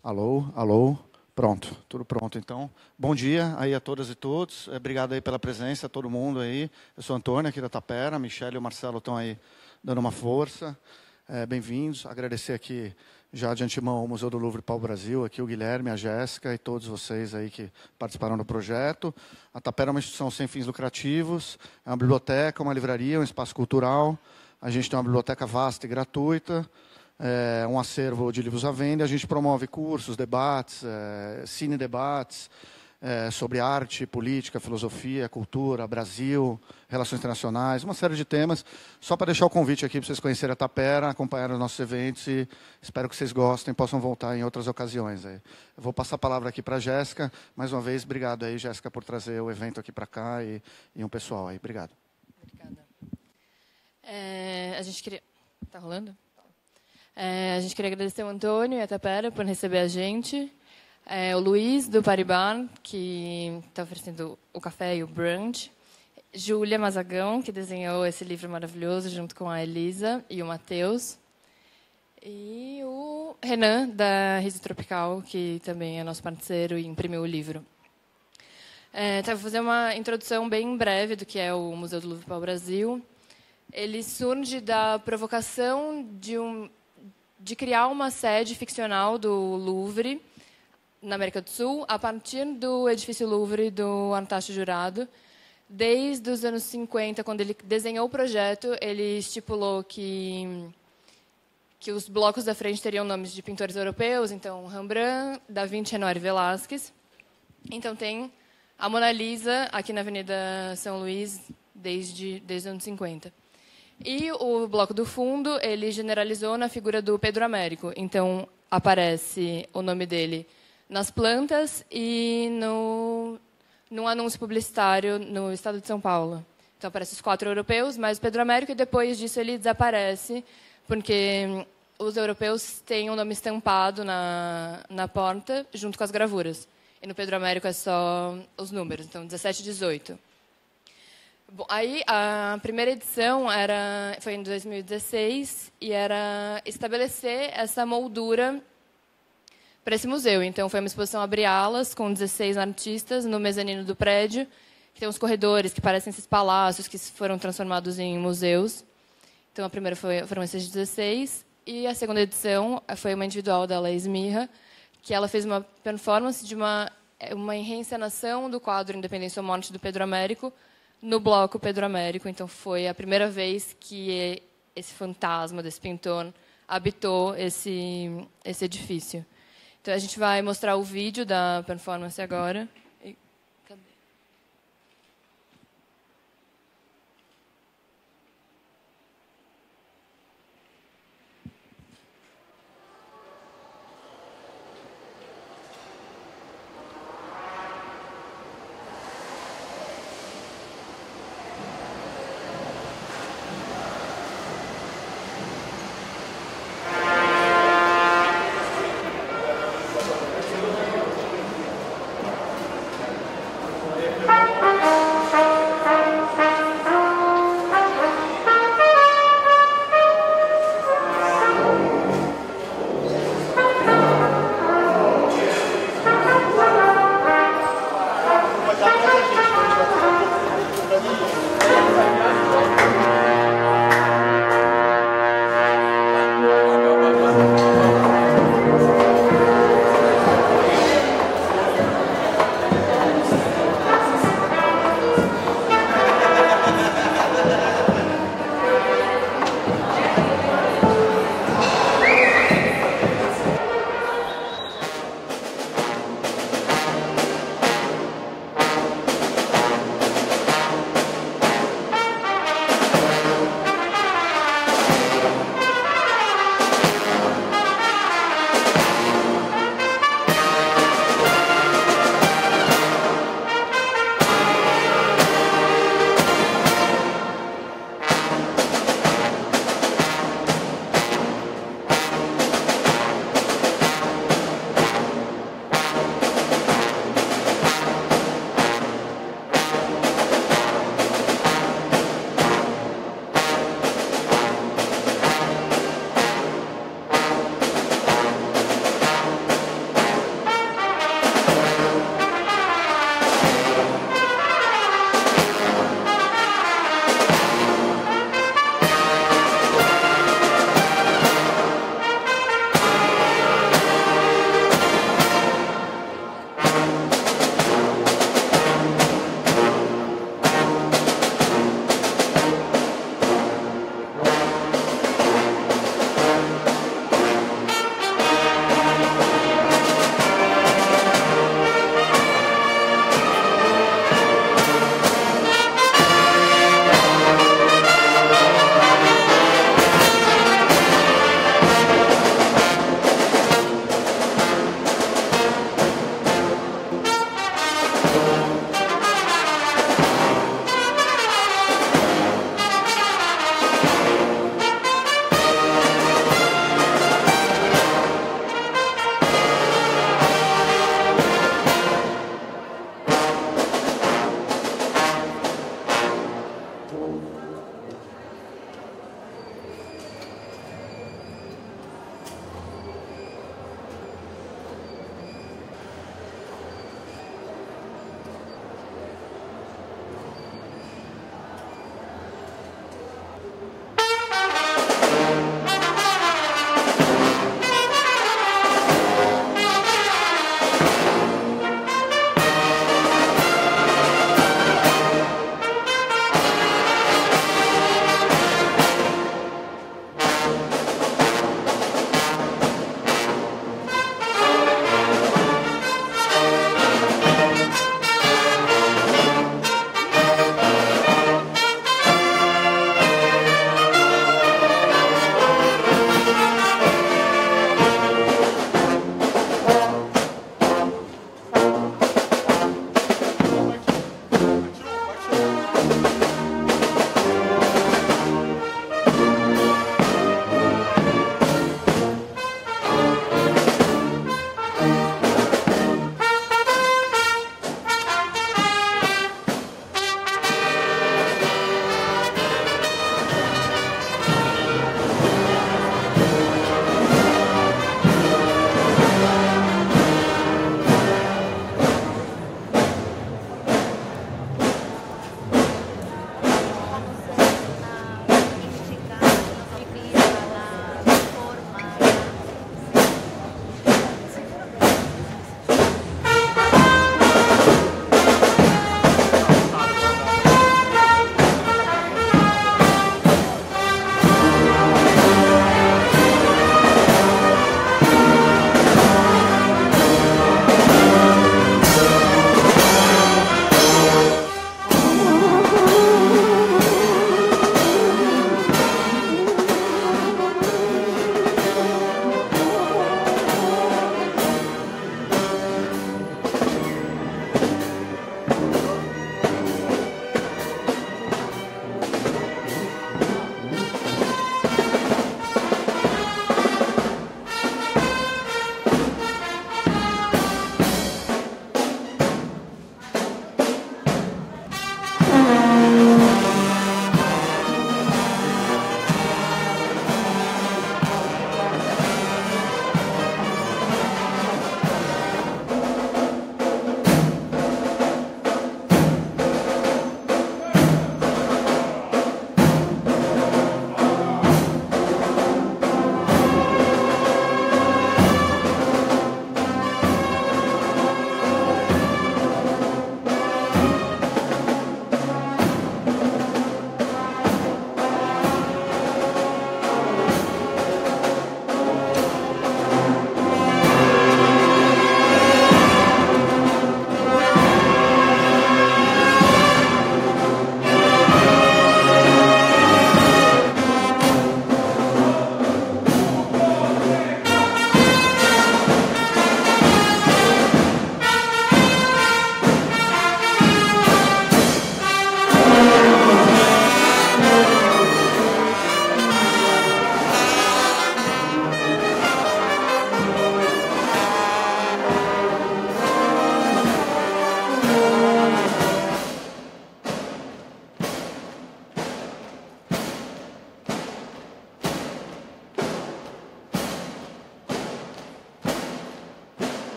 Alô, alô, pronto, tudo pronto então. Bom dia aí a todas e todos, obrigado aí pela presença, todo mundo aí. Eu sou Antônio aqui da Tapera, a Michelle e o Marcelo estão aí dando uma força. Bem-vindos, agradecer aqui já de antemão ao Museu do Louvre Pau Brasil, aqui o Guilherme, a Jéssica e todos vocês aí que participaram do projeto. A Tapera é uma instituição sem fins lucrativos, é uma biblioteca, uma livraria, um espaço cultural. A gente tem uma biblioteca vasta e gratuita, um acervo de livros à venda. A gente promove cursos, debates, cine-debates sobre arte, política, filosofia, cultura, Brasil, relações internacionais, uma série de temas. Só para deixar o convite aqui para vocês conhecerem a Tapera, acompanhar os nossos eventos e espero que vocês gostem e possam voltar em outras ocasiões. Eu vou passar a palavra aqui para a Jéssica. Mais uma vez, obrigado aí, Jéssica, por trazer o evento aqui para cá e um pessoal aí. Obrigado. Obrigada. A gente queria... Tá rolando? A gente queria agradecer ao Antônio e a Tapera por receber a gente. O Luiz, do Paribar, que está oferecendo o café e o brunch. Júlia Mazagão, que desenhou esse livro maravilhoso junto com a Elisa e o Matheus. E o Renan, da Riso Tropical, que também é nosso parceiro e imprimiu o livro. Vou fazer uma introdução bem breve do que é o Museu do Louvre Pau Brasil. Ele surge da provocação de criar uma sede ficcional do Louvre, na América do Sul, a partir do edifício Louvre do Anastácio Jurado. Desde os anos 50, quando ele desenhou o projeto, ele estipulou que os blocos da frente teriam nomes de pintores europeus, então Rembrandt, Da Vinci, Renoir e Velázquez. Então tem a Mona Lisa aqui na Avenida São Luís desde os anos 50. E o bloco do fundo, ele generalizou na figura do Pedro Américo. Então aparece o nome dele nas plantas e num anúncio publicitário no estado de São Paulo. Então, aparecem os 4 europeus, mais o Pedro Américo, e depois disso ele desaparece, porque os europeus têm o nome estampado na porta, junto com as gravuras. E no Pedro Américo é só os números, então 17 e 18. Bom, aí, a primeira edição foi em 2016, e era estabelecer essa moldura para esse museu. Então, foi uma exposição Abre Alas, com 16 artistas, no mezanino do prédio, que tem uns corredores que parecem esses palácios que foram transformados em museus. Então, a primeira foram esses 16, e a segunda edição foi uma individual da Laís Mirra, que ela fez uma performance de uma reencenação do quadro Independência ou Morte do Pedro Américo, no bloco Pedro Américo. Então, foi a primeira vez que esse fantasma desse pintor habitou esse edifício. Então, a gente vai mostrar o vídeo da performance agora. Cadê?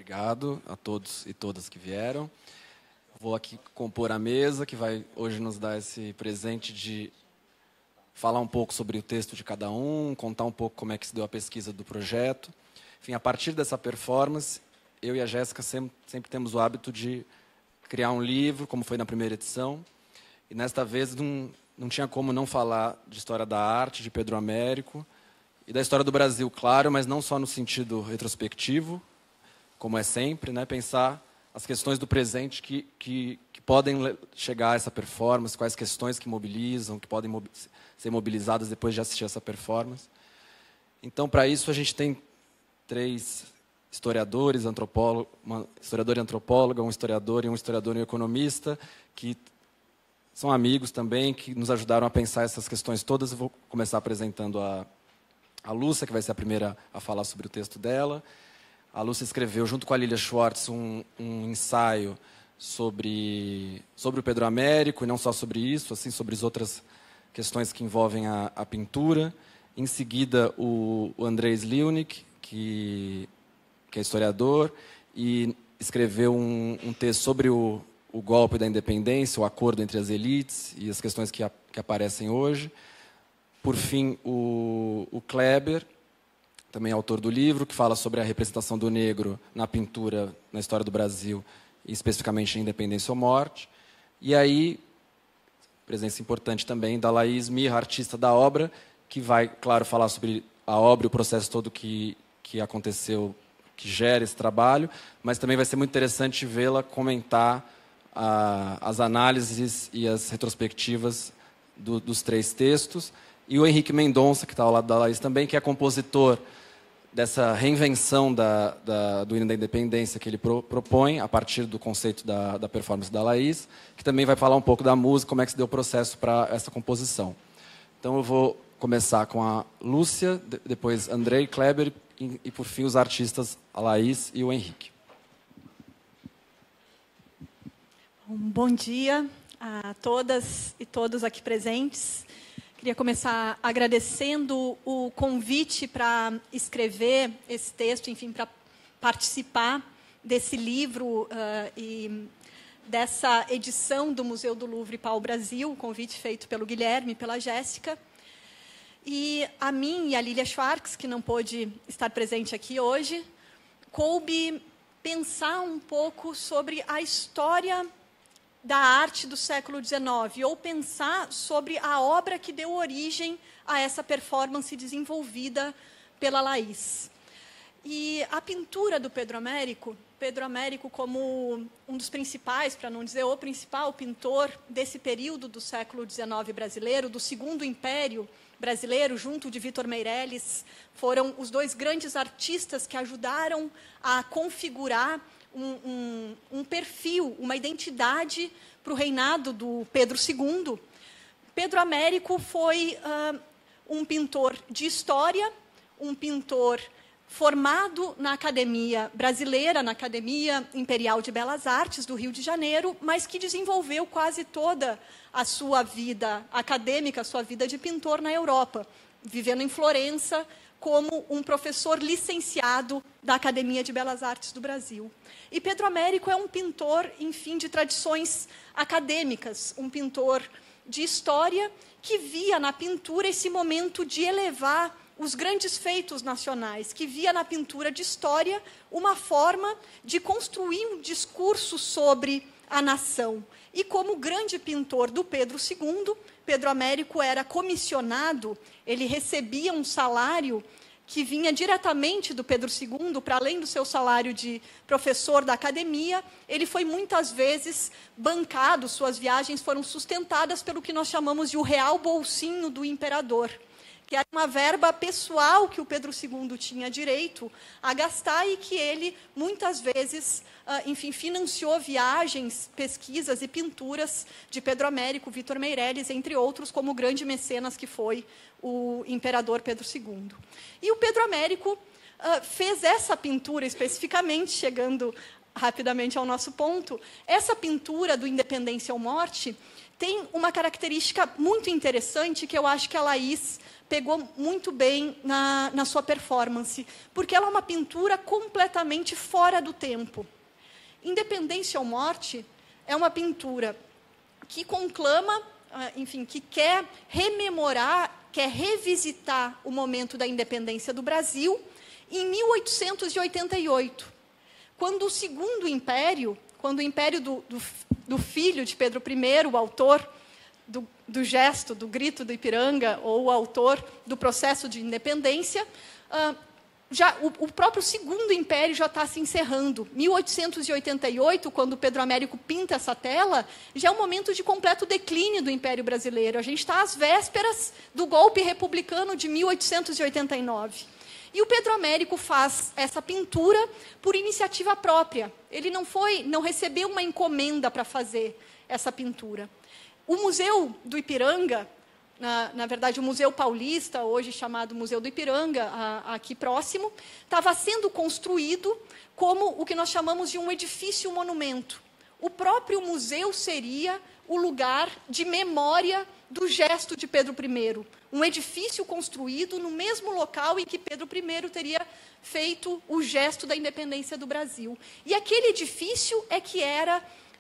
Obrigado a todos e todas que vieram. Vou aqui compor a mesa, que vai hoje nos dar esse presente de falar um pouco sobre o texto de cada um, contar um pouco como é que se deu a pesquisa do projeto. Enfim, a partir dessa performance, eu e a Jéssica sempre temos o hábito de criar um livro, como foi na primeira edição. E nesta vez não tinha como não falar de história da arte, de Pedro Américo, e da história do Brasil, claro, mas não só no sentido retrospectivo, como é sempre, né? Pensar as questões do presente que podem chegar a essa performance, quais questões que mobilizam, que podem ser mobilizadas depois de assistir essa performance. Então, para isso, a gente tem 3 historiadores, uma historiadora e antropóloga, um historiador e um economista, que são amigos também, que nos ajudaram a pensar essas questões todas. Eu vou começar apresentando a Lúcia, que vai ser a primeira a falar sobre o texto dela. A Lúcia escreveu, junto com a Lilia Schwartz, um ensaio sobre o Pedro Américo, e não só sobre isso, assim, sobre as outras questões que envolvem a pintura. Em seguida, o Andrei Sliwnik, que é historiador, e escreveu um texto sobre o golpe da independência, o acordo entre as elites e as questões que aparecem hoje. Por fim, o Kleber, também autor do livro, que fala sobre a representação do negro na pintura, na história do Brasil, e especificamente em Independência ou Morte. E aí, presença importante também da Laís Mirra, artista da obra, que vai, claro, falar sobre a obra e o processo todo que aconteceu, que gera esse trabalho, mas também vai ser muito interessante vê-la comentar as análises e as retrospectivas dos 3 textos. E o Henrique Mendonça, que está ao lado da Laís também, que é compositor dessa reinvenção do hino da independência que ele propõe, a partir do conceito da performance da Laís, que também vai falar um pouco da música, como é que se deu o processo para essa composição. Então eu vou começar com a Lúcia, depois Andrei, Kleber e por fim os artistas, a Laís e o Henrique. Bom dia a todas e todos aqui presentes. Queria começar agradecendo o convite para escrever esse texto, enfim, para participar desse livro e dessa edição do Museu do Louvre Pau Brasil, o convite feito pelo Guilherme e pela Jéssica. E a mim e a Lilia Schwartz, que não pôde estar presente aqui hoje, coube pensar um pouco sobre a história da arte do século XIX, ou pensar sobre a obra que deu origem a essa performance desenvolvida pela Laís. E a pintura do Pedro Américo como um dos principais, para não dizer o principal pintor desse período do século XIX brasileiro, do Segundo Império brasileiro, junto de Vítor Meirelles, foram os 2 grandes artistas que ajudaram a configurar um perfil, uma identidade para o reinado do Pedro II. Pedro Américo foi um pintor de história, um pintor formado na Academia Brasileira, na Academia Imperial de Belas Artes do Rio de Janeiro, mas que desenvolveu quase toda a sua vida acadêmica, a sua vida de pintor na Europa, vivendo em Florença, como um professor licenciado da Academia de Belas Artes do Brasil. E Pedro Américo é um pintor, enfim, de tradições acadêmicas, um pintor de história que via na pintura esse momento de elevar os grandes feitos nacionais, que via na pintura de história uma forma de construir um discurso sobre a nação. E como grande pintor do Pedro II, Pedro Américo era comissionado, ele recebia um salário que vinha diretamente do Pedro II, para além do seu salário de professor da academia, ele foi muitas vezes bancado, suas viagens foram sustentadas pelo que nós chamamos de o real bolsinho do imperador, que era uma verba pessoal que o Pedro II tinha direito a gastar e que ele, muitas vezes, enfim, financiou viagens, pesquisas e pinturas de Pedro Américo, Vítor Meirelles, entre outros, como o grande mecenas que foi o imperador Pedro II. E o Pedro Américo fez essa pintura especificamente, chegando rapidamente ao nosso ponto, essa pintura do Independência ou Morte tem uma característica muito interessante que eu acho que a Laís pegou muito bem na sua performance, porque ela é uma pintura completamente fora do tempo. Independência ou Morte é uma pintura que conclama, enfim, que quer rememorar, quer revisitar o momento da independência do Brasil em 1888, quando o Segundo Império, quando o império do filho de Pedro I, o autor do gesto, do grito do Ipiranga, ou o autor do processo de independência, o próprio Segundo Império já está se encerrando. 1888, quando Pedro Américo pinta essa tela, já é um momento de completo declínio do Império Brasileiro. A gente está às vésperas do golpe republicano de 1889. E o Pedro Américo faz essa pintura por iniciativa própria. Ele não recebeu uma encomenda para fazer essa pintura. O Museu do Ipiranga, na verdade, o Museu Paulista, hoje chamado Museu do Ipiranga, aqui próximo, estava sendo construído como o que nós chamamos de um edifício-monumento. O próprio museu seria o lugar de memória do gesto de Pedro I. Um edifício construído no mesmo local em que Pedro I teria feito o gesto da independência do Brasil. E aquele edifício é que era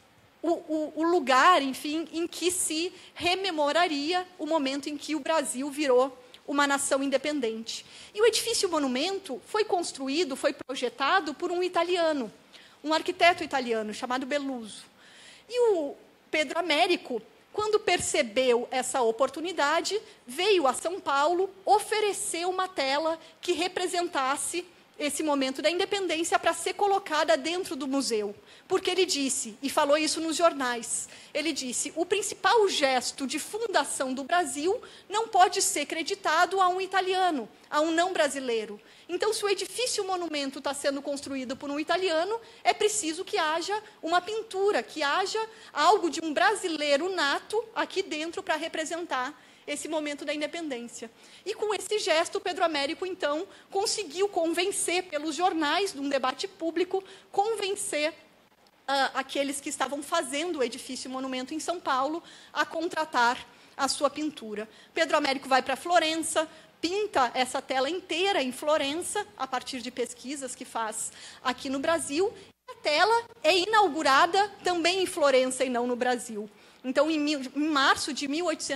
o lugar, enfim, em que se rememoraria o momento em que o Brasil virou uma nação independente. E o edifício-monumento foi construído, foi projetado por um italiano, um arquiteto italiano chamado Belluso. E o Pedro Américo, quando percebeu essa oportunidade, veio a São Paulo oferecer uma tela que representasse esse momento da independência para ser colocada dentro do museu. Porque ele disse, e falou isso nos jornais, ele disse, o principal gesto de fundação do Brasil não pode ser creditado a um italiano, a um não brasileiro. Então, se o edifício-monumento está sendo construído por um italiano, é preciso que haja uma pintura, que haja algo de um brasileiro nato aqui dentro para representar esse momento da independência. E com esse gesto, Pedro Américo, então, conseguiu convencer, pelos jornais, num debate público, convencer aqueles que estavam fazendo o edifício-monumento em São Paulo a contratar a sua pintura. Pedro Américo vai para Florença, pinta essa tela inteira em Florença, a partir de pesquisas que faz aqui no Brasil, e a tela é inaugurada também em Florença e não no Brasil. Então, em março de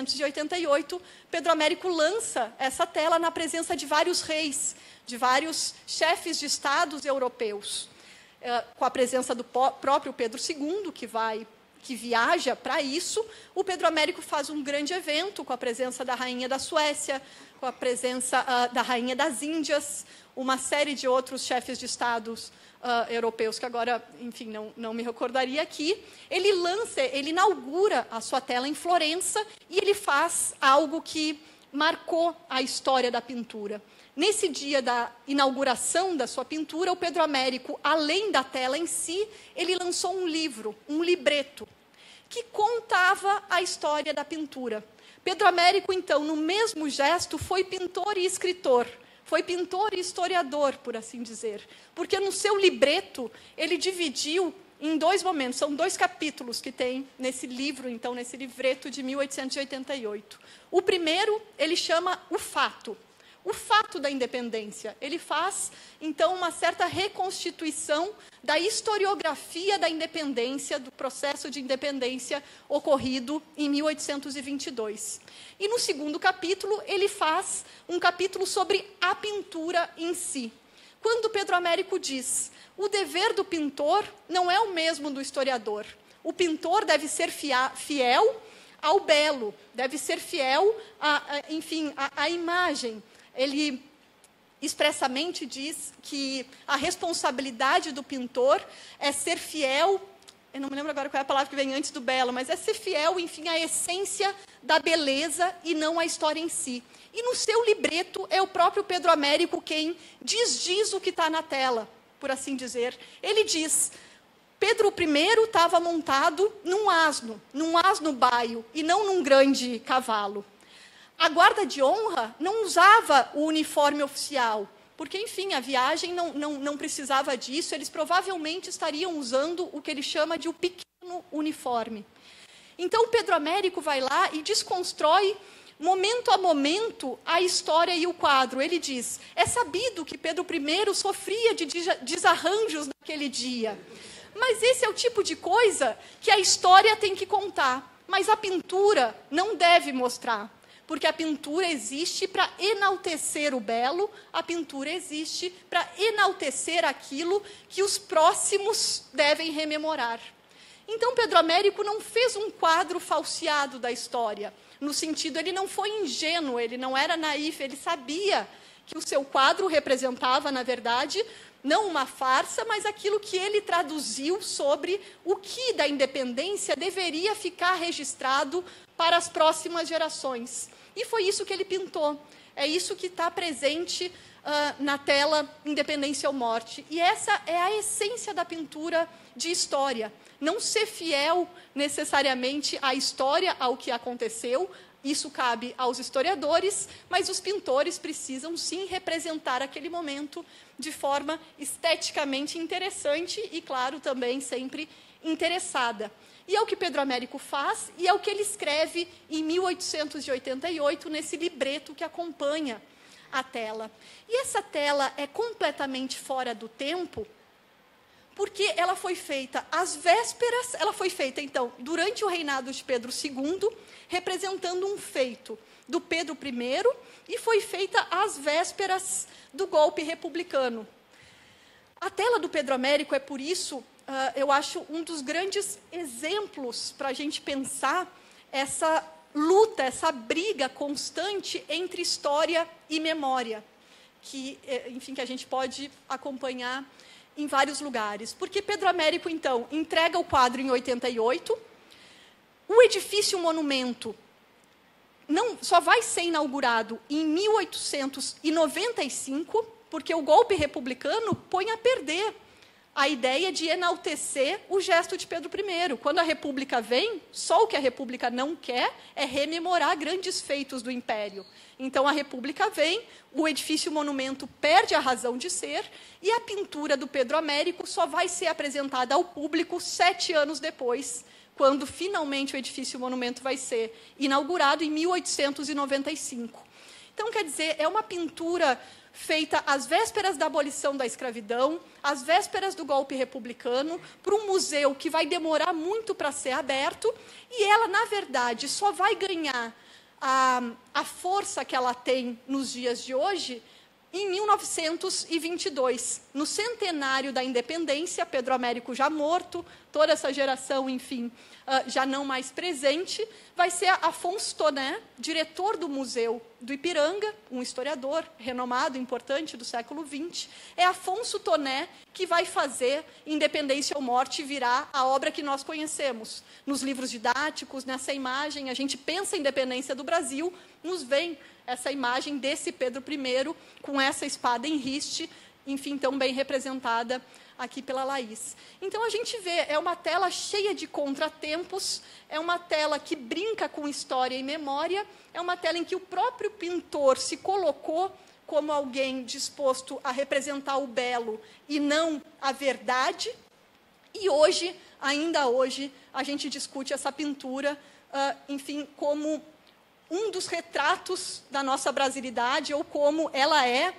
1888, Pedro Américo lança essa tela na presença de vários reis, de vários chefes de estados europeus, com a presença do próprio Pedro II, que viaja para isso. O Pedro Américo faz um grande evento com a presença da rainha da Suécia, com a presença da rainha das Índias, uma série de outros chefes de estados europeus, que agora, enfim, não me recordaria aqui. Ele inaugura a sua tela em Florença e ele faz algo que marcou a história da pintura. Nesse dia da inauguração da sua pintura, o Pedro Américo, além da tela em si, ele lançou um livro, um libreto, que contava a história da pintura. Pedro Américo, então, no mesmo gesto, foi pintor e escritor. Foi pintor e historiador, por assim dizer. Porque no seu libreto, ele dividiu em dois momentos. São 2 capítulos que tem nesse livro, então, nesse livreto de 1888. O primeiro, ele chama O Fato. O fato da independência. Ele faz, então, uma certa reconstituição da historiografia da independência, do processo de independência ocorrido em 1822. E no segundo capítulo, ele faz um capítulo sobre a pintura em si. Quando Pedro Américo diz, o dever do pintor não é o mesmo do historiador. O pintor deve ser fiel ao belo, deve ser fiel à imagem. Ele expressamente diz que a responsabilidade do pintor é ser fiel, eu não me lembro agora qual é a palavra que vem antes do belo, mas é ser fiel, enfim, à essência da beleza e não à história em si. E no seu libreto é o próprio Pedro Américo quem diz o que está na tela, por assim dizer. Ele diz, Pedro I estava montado num asno baio, e não num grande cavalo. A guarda de honra não usava o uniforme oficial, porque, enfim, a viagem não precisava disso, eles provavelmente estariam usando o que ele chama de o pequeno uniforme. Então, o Pedro Américo vai lá e desconstrói, momento a momento, a história e o quadro. Ele diz, é sabido que Pedro I sofria de desarranjos naquele dia, mas esse é o tipo de coisa que a história tem que contar, mas a pintura não deve mostrar. Porque a pintura existe para enaltecer o belo, a pintura existe para enaltecer aquilo que os próximos devem rememorar. Então, Pedro Américo não fez um quadro falseado da história, no sentido, ele não foi ingênuo, ele não era naif, ele sabia que o seu quadro representava, na verdade, não uma farsa, mas aquilo que ele traduziu sobre o que da independência deveria ficar registrado para as próximas gerações. E foi isso que ele pintou. É isso que está presente na tela Independência ou Morte. E essa é a essência da pintura de história. Não ser fiel necessariamente à história, ao que aconteceu. Isso cabe aos historiadores, mas os pintores precisam, sim, representar aquele momento de forma esteticamente interessante e, claro, também sempre interessada. E é o que Pedro Américo faz, e é o que ele escreve em 1888, nesse libreto que acompanha a tela. E essa tela é completamente fora do tempo, porque ela foi feita às vésperas, ela foi feita, então, durante o reinado de Pedro II, representando um feito do Pedro I, e foi feita às vésperas do golpe republicano. A tela do Pedro Américo é, por isso, eu acho um dos grandes exemplos para a gente pensar essa luta, essa briga constante entre história e memória, que, enfim, que a gente pode acompanhar em vários lugares. Porque Pedro Américo, então, entrega o quadro em 88, o edifício monumento só vai ser inaugurado em 1895, porque o golpe republicano põe a perder a ideia de enaltecer o gesto de Pedro I. Quando a República vem, só o que a República não quer é rememorar grandes feitos do Império. Então, a República vem, o edifício monumento perde a razão de ser, e a pintura do Pedro Américo só vai ser apresentada ao público 7 anos depois, quando finalmente o edifício monumento vai ser inaugurado em 1895. Então, quer dizer, é uma pintura feita às vésperas da abolição da escravidão, às vésperas do golpe republicano, para um museu que vai demorar muito para ser aberto, e ela, na verdade, só vai ganhar a força que ela tem nos dias de hoje em 1922, no centenário da independência, Pedro Américo já morto, toda essa geração, enfim, já não mais presente, vai ser Afonso Toné, diretor do Museu do Ipiranga, um historiador renomado, importante do século XX. É Afonso Toné que vai fazer Independência ou Morte virar a obra que nós conhecemos. Nos livros didáticos, nessa imagem, a gente pensa em independência do Brasil, nos vem essa imagem desse Pedro I, com essa espada em riste, enfim, tão bem representada aqui pela Laís. Então, a gente vê, é uma tela cheia de contratempos, é uma tela que brinca com história e memória, é uma tela em que o próprio pintor se colocou como alguém disposto a representar o belo e não a verdade, e hoje, ainda hoje, a gente discute essa pintura, enfim, como um dos retratos da nossa brasilidade, ou como ela é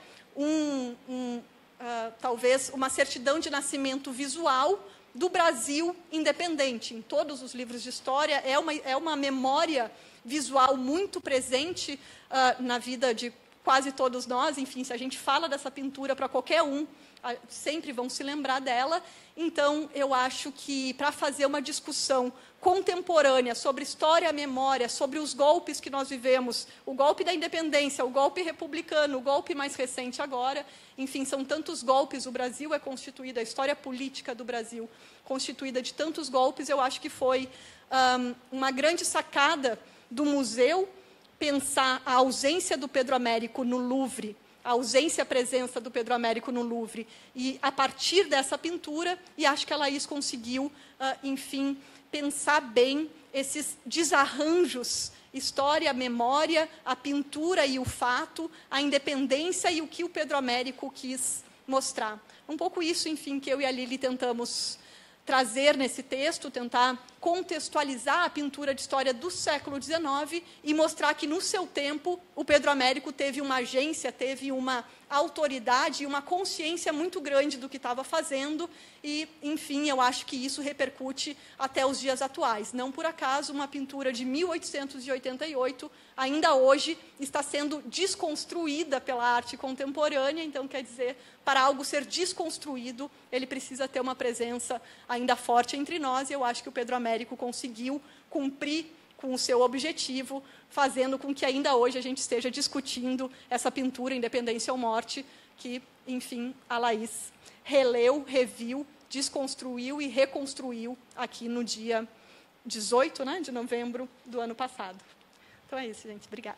talvez uma certidão de nascimento visual do Brasil independente. Em todos os livros de história, é uma memória visual muito presente na vida de quase todos nós. Enfim, se a gente fala dessa pintura para qualquer um, sempre vão se lembrar dela. Então, eu acho que, para fazer uma discussão contemporânea sobre história e memória, sobre os golpes que nós vivemos, o golpe da independência, o golpe republicano, o golpe mais recente agora, enfim, são tantos golpes, o Brasil é constituído, a história política do Brasil constituída de tantos golpes, eu acho que foi uma grande sacada do museu pensar a ausência do Pedro Américo no Louvre, a ausência, a presença do Pedro Américo no Louvre, e a partir dessa pintura, e acho que a Laís conseguiu, enfim, pensar bem esses desarranjos História, a memória, a pintura e o fato, a independência e o que o Pedro Américo quis mostrar. Um pouco isso, enfim, que eu e a Lili tentamos trazer nesse texto, tentar contextualizar a pintura de história do século XIX e mostrar que, no seu tempo, o Pedro Américo teve uma agência, teve uma autoridade e uma consciência muito grande do que estava fazendo e, enfim, eu acho que isso repercute até os dias atuais. Não por acaso, uma pintura de 1888, ainda hoje, está sendo desconstruída pela arte contemporânea, então, quer dizer, para algo ser desconstruído, ele precisa ter uma presença ainda forte entre nós, e eu acho que o Pedro Américo conseguiu cumprir com o seu objetivo, fazendo com que ainda hoje a gente esteja discutindo essa pintura, Independência ou Morte, que, enfim, a Laís releu, reviu, desconstruiu e reconstruiu aqui no dia 18, né, de novembro do ano passado. Então é isso, gente. Obrigada.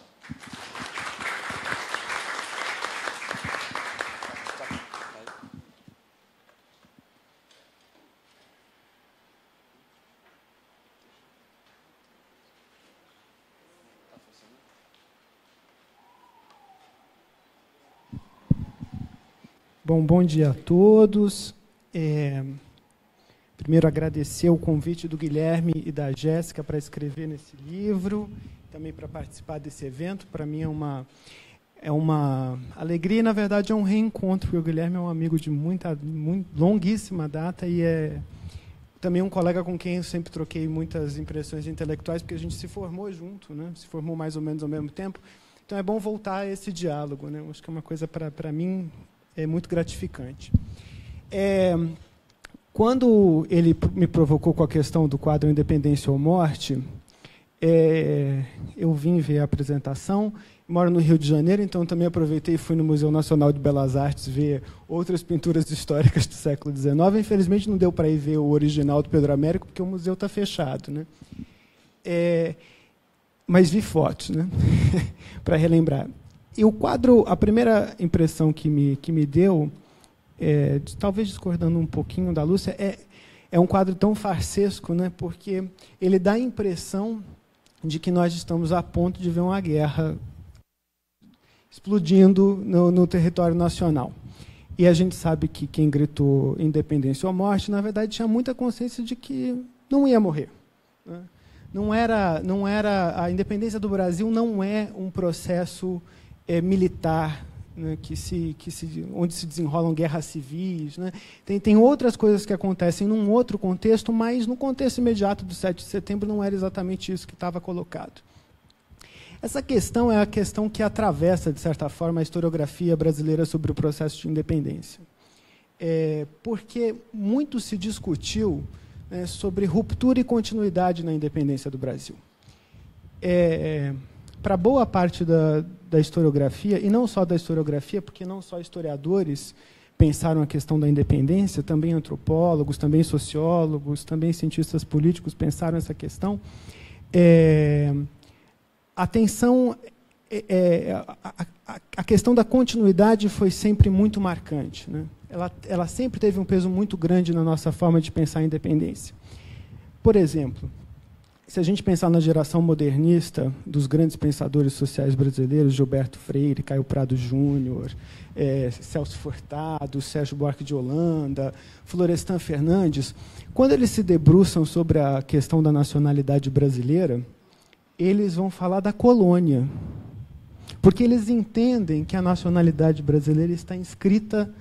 Bom dia a todos. Primeiro, agradecer o convite do Guilherme e da Jéssica para escrever nesse livro, também para participar desse evento. Para mim é uma alegria e, na verdade, é um reencontro, porque o Guilherme é um amigo de longuíssima data e é também um colega com quem eu sempre troquei muitas impressões intelectuais, porque a gente se formou junto, né? Se formou mais ou menos ao mesmo tempo. Então, é bom voltar a esse diálogo, né? Eu acho que é uma coisa, para mim, é muito gratificante. Quando ele me provocou com a questão do quadro Independência ou Morte, eu vim ver a apresentação. Moro no Rio de Janeiro, então também aproveitei e fui no Museu Nacional de Belas Artes ver outras pinturas históricas do século XIX. Infelizmente, não deu para ir ver o original do Pedro Américo, porque o museu está fechado, né? Mas vi fotos, né? Para relembrar. E o quadro, a primeira impressão que me deu, talvez discordando um pouquinho da Lúcia, é um quadro tão farsesco, né? Porque ele dá a impressão de que nós estamos a ponto de ver uma guerra explodindo no território nacional. E a gente sabe que quem gritou independência ou morte, na verdade, tinha muita consciência de que não ia morrer, né? Não era a independência do Brasil não é um processo militar, né, onde se desenrolam guerras civis, né? Tem outras coisas que acontecem num outro contexto, mas no contexto imediato do 7 de setembro não era exatamente isso que estava colocado. Essa questão é a questão que atravessa, de certa forma, a historiografia brasileira sobre o processo de independência. Porque muito se discutiu, né, sobre ruptura e continuidade na independência do Brasil. Para boa parte da historiografia, e não só da historiografia, porque não só historiadores pensaram a questão da independência, também antropólogos, também sociólogos, também cientistas políticos pensaram essa questão. A questão da continuidade foi sempre muito marcante, né? Ela sempre teve um peso muito grande na nossa forma de pensar a independência. Por exemplo, se a gente pensar na geração modernista dos grandes pensadores sociais brasileiros, Gilberto Freire, Caio Prado Júnior, Celso Furtado, Sérgio Buarque de Holanda, Florestan Fernandes, quando eles se debruçam sobre a questão da nacionalidade brasileira, eles vão falar da colônia, porque eles entendem que a nacionalidade brasileira está inscrita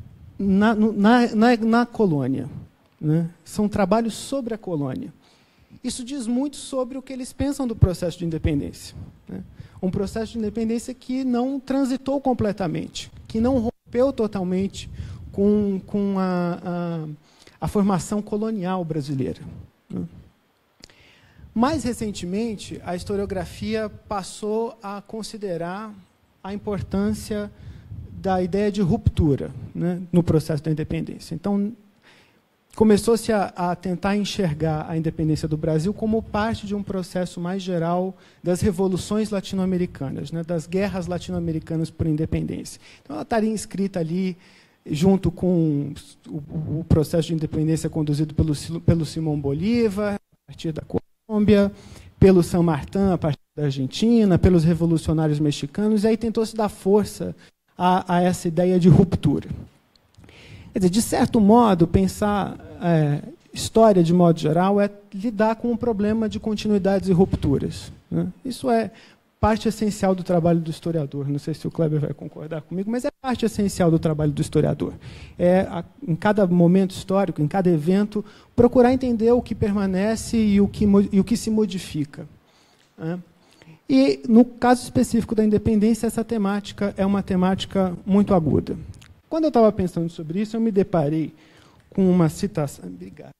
na colônia, né? São trabalhos sobre a colônia. Isso diz muito sobre o que eles pensam do processo de independência, né? Um processo de independência que não transitou completamente, que não rompeu totalmente com a formação colonial brasileira, né? Mais recentemente, a historiografia passou a considerar a importância da ideia de ruptura, né, no processo da independência. Então, começou-se a tentar enxergar a independência do Brasil como parte de um processo mais geral das revoluções latino-americanas, né, das guerras latino-americanas por independência. Então, ela estaria inscrita ali junto com o processo de independência conduzido pelo Simão Bolívar, a partir da Colômbia, pelo San Martín, a partir da Argentina, pelos revolucionários mexicanos, e aí tentou-se dar força a essa ideia de ruptura. Quer dizer, de certo modo, pensar história, de modo geral, é lidar com o problema de continuidades e rupturas, né? Isso é parte essencial do trabalho do historiador. Não sei se o Kleber vai concordar comigo, mas é parte essencial do trabalho do historiador. Em cada momento histórico, em cada evento, procurar entender o que permanece e o que se modifica, né? E, no caso específico da independência, essa temática é uma temática muito aguda. Quando eu estava pensando sobre isso, eu me deparei com uma citação. Obrigado.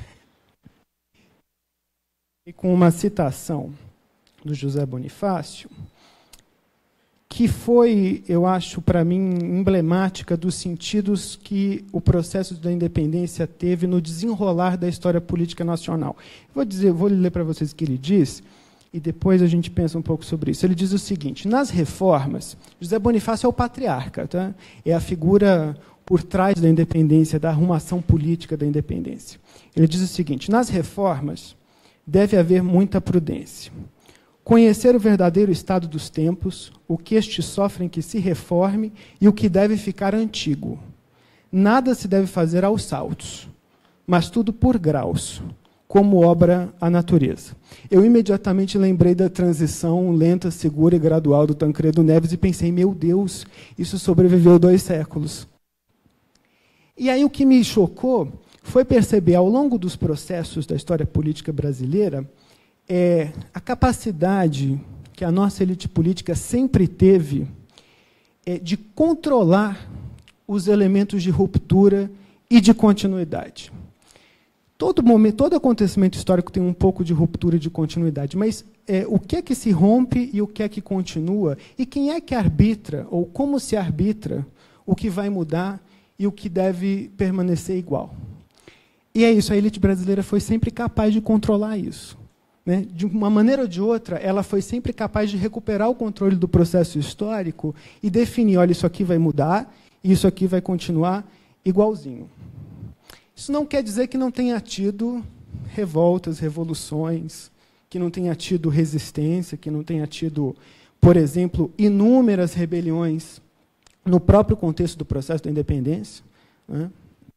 E com uma citação do José Bonifácio, que foi, eu acho, para mim, emblemática dos sentidos que o processo da independência teve no desenrolar da história política nacional. Vou ler para vocês o que ele diz, e depois a gente pensa um pouco sobre isso. Ele diz o seguinte: nas reformas, José Bonifácio é o patriarca, tá? É a figura por trás da independência, da arrumação política da independência. Ele diz o seguinte: nas reformas deve haver muita prudência. Conhecer o verdadeiro estado dos tempos, o que estes sofrem que se reforme e o que deve ficar antigo. Nada se deve fazer aos saltos, mas tudo por graus, como obra a natureza. Eu imediatamente lembrei da transição lenta, segura e gradual do Tancredo Neves e pensei, meu Deus, isso sobreviveu 2 séculos. E aí o que me chocou foi perceber, ao longo dos processos da história política brasileira, a capacidade que a nossa elite política sempre teve de controlar os elementos de ruptura e de continuidade. Todo acontecimento histórico tem um pouco de ruptura e de continuidade, mas o que é que se rompe e o que é que continua, e quem é que arbitra, ou como se arbitra, o que vai mudar e o que deve permanecer igual. E é isso, a elite brasileira foi sempre capaz de controlar isso, né? De uma maneira ou de outra, ela foi sempre capaz de recuperar o controle do processo histórico e definir, olha, isso aqui vai mudar e isso aqui vai continuar igualzinho. Isso não quer dizer que não tenha tido revoltas, revoluções, que não tenha tido resistência, que não tenha tido, por exemplo, inúmeras rebeliões no próprio contexto do processo da independência, né?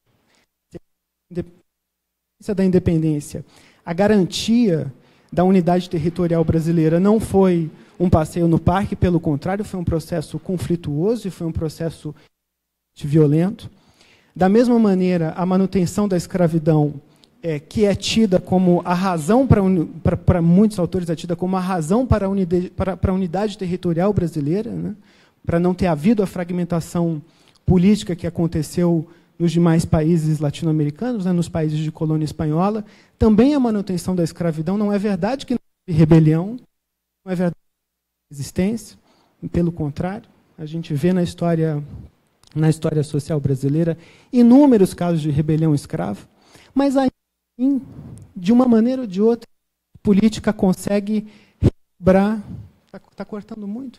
Da independência, a garantia da unidade territorial brasileira não foi um passeio no parque, pelo contrário, foi um processo conflituoso e foi um processo violento. Da mesma maneira, a manutenção da escravidão, que é tida como a razão, para muitos autores, é tida como a razão para a unidade territorial brasileira, né? Para não ter havido a fragmentação política que aconteceu nos demais países latino-americanos, né, nos países de colônia espanhola. Também a manutenção da escravidão. Não é verdade que não houve rebelião, não é verdade que não houve resistência, pelo contrário, a gente vê na história social brasileira inúmeros casos de rebelião escrava, mas aí, de uma maneira ou de outra, a política consegue recobrar. Está cortando muito?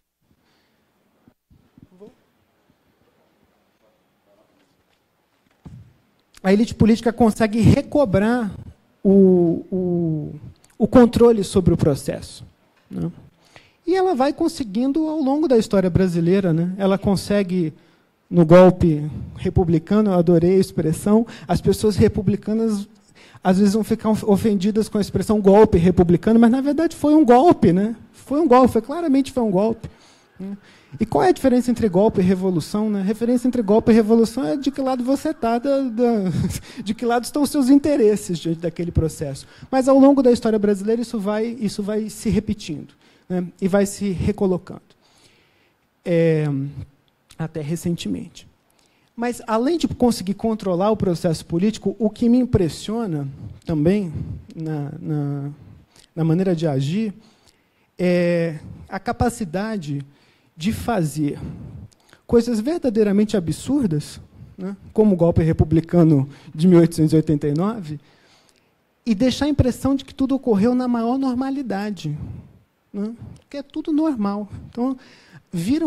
A elite política consegue recobrar o controle sobre o processo, né? E ela vai conseguindo ao longo da história brasileira, né? Ela consegue, no golpe republicano, eu adorei a expressão, as pessoas republicanas às vezes vão ficar ofendidas com a expressão golpe republicano, mas na verdade foi um golpe, né? Foi um golpe, claramente foi um golpe, né? E qual é a diferença entre golpe e revolução, né? A diferença entre golpe e revolução é de que lado você está, de que lado estão os seus interesses diante daquele processo. Mas, ao longo da história brasileira, isso vai se repetindo, né? E vai se recolocando. Até recentemente. Mas, além de conseguir controlar o processo político, o que me impressiona também na maneira de agir é a capacidade de fazer coisas verdadeiramente absurdas, né, como o golpe republicano de 1889, e deixar a impressão de que tudo ocorreu na maior normalidade, né, que é tudo normal. Então,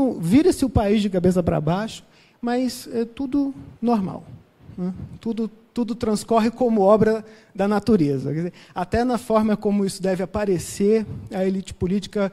vira-se o país de cabeça para baixo, mas é tudo normal, né, tudo tudo transcorre como obra da natureza. Quer dizer, até na forma como isso deve aparecer, a elite política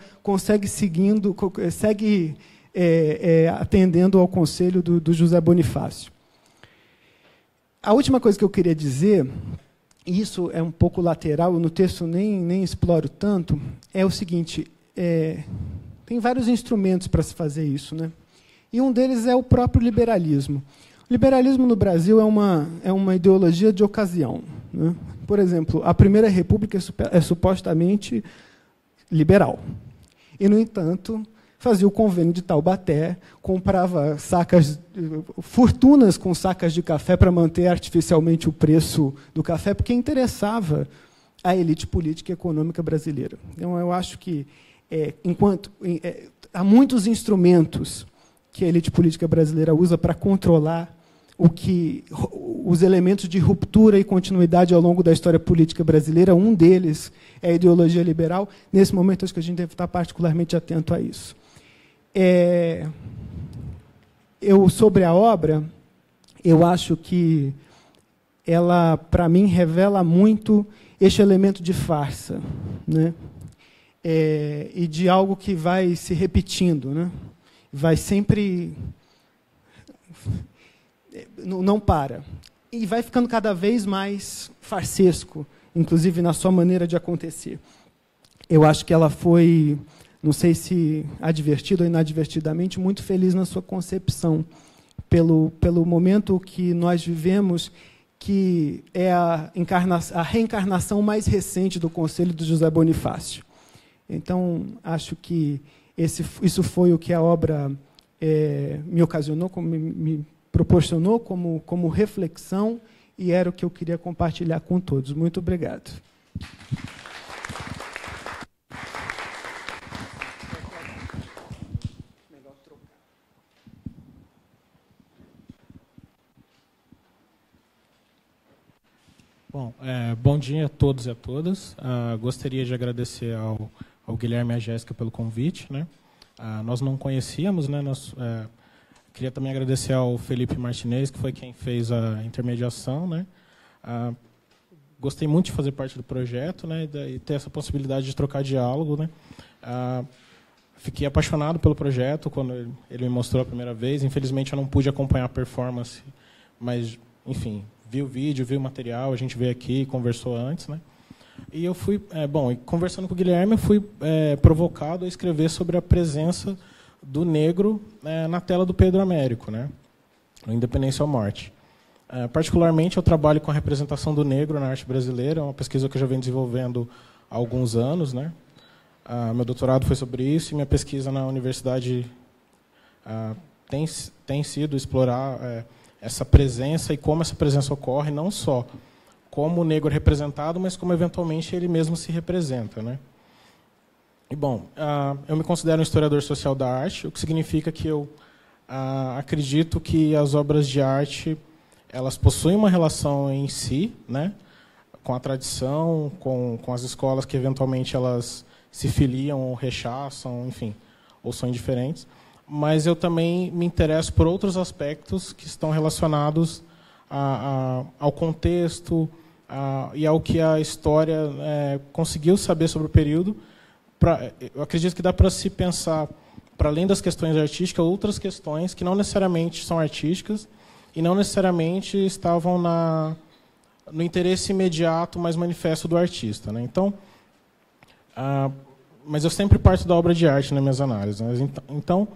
segue atendendo ao conselho do José Bonifácio. A última coisa que eu queria dizer, e isso é um pouco lateral, no texto nem exploro tanto, é o seguinte, tem vários instrumentos para se fazer isso, né? E um deles é o próprio liberalismo. O liberalismo no Brasil é uma ideologia de ocasião, né? Por exemplo, a Primeira República é supostamente liberal. E, no entanto, fazia o convênio de Taubaté, comprava fortunas com sacas de café para manter artificialmente o preço do café, porque interessava a elite política e econômica brasileira. Então, eu acho que, há muitos instrumentos que a elite política brasileira usa para controlar os elementos de ruptura e continuidade ao longo da história política brasileira. Um deles é a ideologia liberal. Nesse momento, acho que a gente deve estar particularmente atento a isso. Sobre a obra, eu acho que ela, para mim, revela muito este elemento de farsa, né? E de algo que vai se repetindo, né? Vai sempre... não para. E vai ficando cada vez mais farsesco, inclusive na sua maneira de acontecer. Eu acho que ela foi, não sei se advertida ou inadvertidamente, muito feliz na sua concepção, pelo momento que nós vivemos, que é a reencarnação mais recente do Conselho do José Bonifácio. Então, acho que isso foi o que a obra me ocasionou, me proporcionou como reflexão, e era o que eu queria compartilhar com todos. Muito obrigado. Bom, bom dia a todos e a todas. Gostaria de agradecer ao Guilherme e à Jéssica pelo convite, né? Nós não conhecíamos, né? Queria também agradecer ao Felipe Martinez, que foi quem fez a intermediação, né? Gostei muito de fazer parte do projeto, né? E ter essa possibilidade de trocar diálogo, né? Fiquei apaixonado pelo projeto quando ele me mostrou a primeira vez. Infelizmente, eu não pude acompanhar a performance, mas, enfim, vi o vídeo, vi o material, a gente veio aqui e conversou antes, né? E eu fui, e conversando com o Guilherme, eu fui provocado a escrever sobre a presença do negro na tela do Pedro Américo, né? No Independência ou Morte. Particularmente, eu trabalho com a representação do negro na arte brasileira, é uma pesquisa que eu já venho desenvolvendo há alguns anos, né? Meu doutorado foi sobre isso, e minha pesquisa na universidade tem sido explorar essa presença e como essa presença ocorre, não só como o negro é representado, mas como, eventualmente, ele mesmo se representa, né? E, bom, eu me considero um historiador social da arte, o que significa que eu acredito que as obras de arte elas possuem uma relação em si, né, com a tradição, com as escolas que, eventualmente, elas se filiam ou rechaçam, enfim, ou são indiferentes. Mas eu também me interesso por outros aspectos que estão relacionados ao contexto e ao que a história conseguiu saber sobre o período. Eu acredito que dá para se pensar, para além das questões artísticas, outras questões que não necessariamente são artísticas e não necessariamente estavam no interesse imediato, mais manifesto do artista, né? Então, mas eu sempre parto da obra de arte nas minhas análises, né? Então,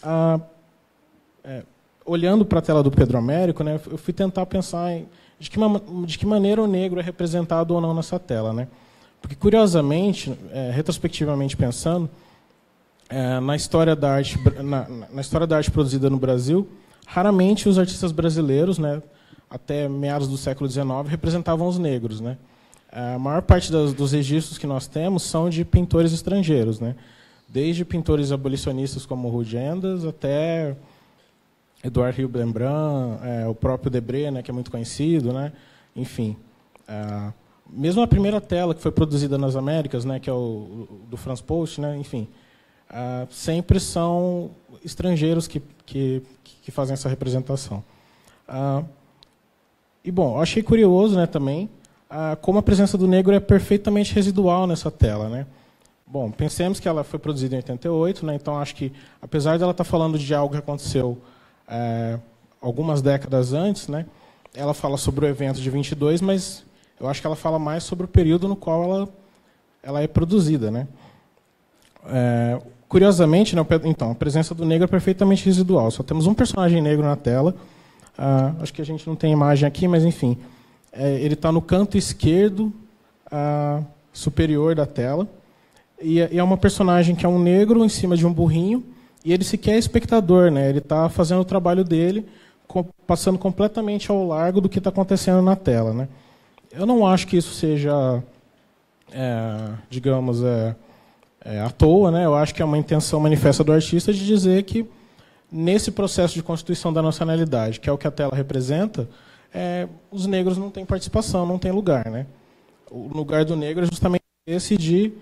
olhando para a tela do Pedro Américo, né, eu fui tentar pensar de que maneira o negro é representado ou não nessa tela, né? Porque, curiosamente, retrospectivamente pensando, na história da arte, na história da arte produzida no Brasil, raramente os artistas brasileiros, né, até meados do século XIX, representavam os negros, né? A maior parte dos registros que nós temos são de pintores estrangeiros, né? Desde pintores abolicionistas como Ruy Enders até Edouard Hillbrand, o próprio Debré, né, que é muito conhecido, né? Enfim, mesmo a primeira tela que foi produzida nas Américas, né, que é o do Franz Post, né, enfim, sempre são estrangeiros que fazem essa representação. E, bom, eu achei curioso, né, também, como a presença do negro é perfeitamente residual nessa tela, né? Bom, pensemos que ela foi produzida em 88, né, então acho que, apesar dela estar falando de algo que aconteceu algumas décadas antes, né, ela fala sobre o evento de 22, mas eu acho que ela fala mais sobre o período no qual ela é produzida, né? Curiosamente, né, então, a presença do negro é perfeitamente residual. Só temos um personagem negro na tela. Acho que a gente não tem imagem aqui, mas, enfim. Ele está no canto esquerdo superior da tela. E é uma personagem que é um negro em cima de um burrinho. E ele sequer é espectador, né? Ele está fazendo o trabalho dele, passando completamente ao largo do que está acontecendo na tela, né? Eu não acho que isso seja, digamos, à toa, né? Eu acho que é uma intenção manifesta do artista de dizer que, nesse processo de constituição da nacionalidade, que é o que a tela representa, os negros não têm participação, não têm lugar, né? O lugar do negro é justamente esse de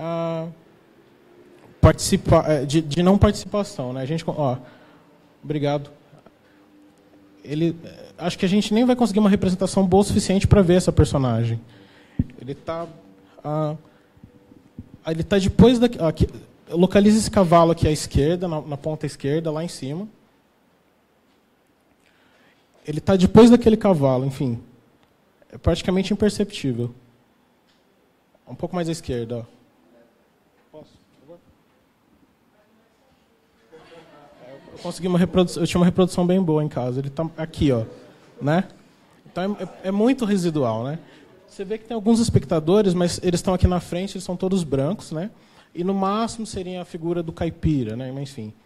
participar, de não participação, né? A gente, obrigado. Acho que a gente nem vai conseguir uma representação boa o suficiente para ver essa personagem. Ele está depois aqui, localiza esse cavalo aqui à esquerda, na ponta esquerda, lá em cima. Ele está depois daquele cavalo, enfim. É praticamente imperceptível. Um pouco mais à esquerda. Ó. Posso, por favor? Eu tinha uma reprodução bem boa em casa. Ele está aqui, ó, né? Então é muito residual, né? Você vê que tem alguns espectadores, mas eles estão aqui na frente, eles são todos brancos, né? E no máximo seria a figura do caipira, né? Mas, enfim.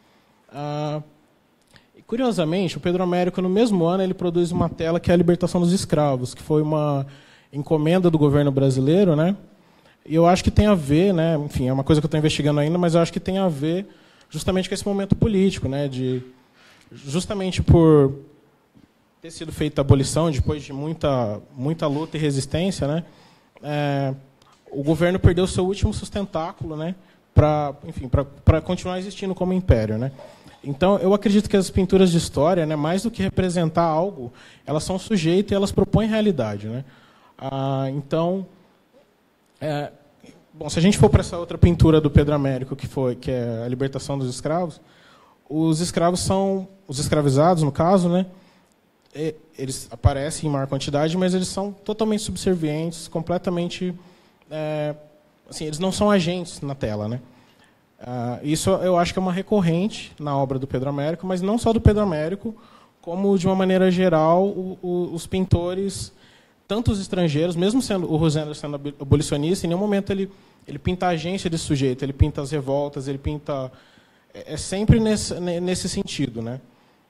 Curiosamente, o Pedro Américo, no mesmo ano, ele produz uma tela que é a Libertação dos Escravos, que foi uma encomenda do governo brasileiro, né? E eu acho que tem a ver, né? Enfim, é uma coisa que eu estou investigando ainda, mas eu acho que tem a ver justamente com esse momento político, né? Justamente por ter sido feita a abolição, depois de muita luta e resistência, né? O governo perdeu seu último sustentáculo, né? Para continuar existindo como império, né? Então, eu acredito que as pinturas de história, né, mais do que representar algo, elas são sujeito e elas propõem realidade, né? Então, bom, se a gente for para essa outra pintura do Pedro Américo, que é a Libertação dos Escravos, os escravos são os escravizados, no caso, né? Eles aparecem em maior quantidade, mas eles são totalmente subservientes, completamente, assim, eles não são agentes na tela, né? Isso eu acho que é uma recorrente na obra do Pedro Américo, mas não só do Pedro Américo, como, de uma maneira geral, os pintores, tanto os estrangeiros, mesmo o Rosendo sendo abolicionista, em nenhum momento ele pinta a agência desse sujeito, ele pinta as revoltas, ele pinta... É sempre nesse sentido, né?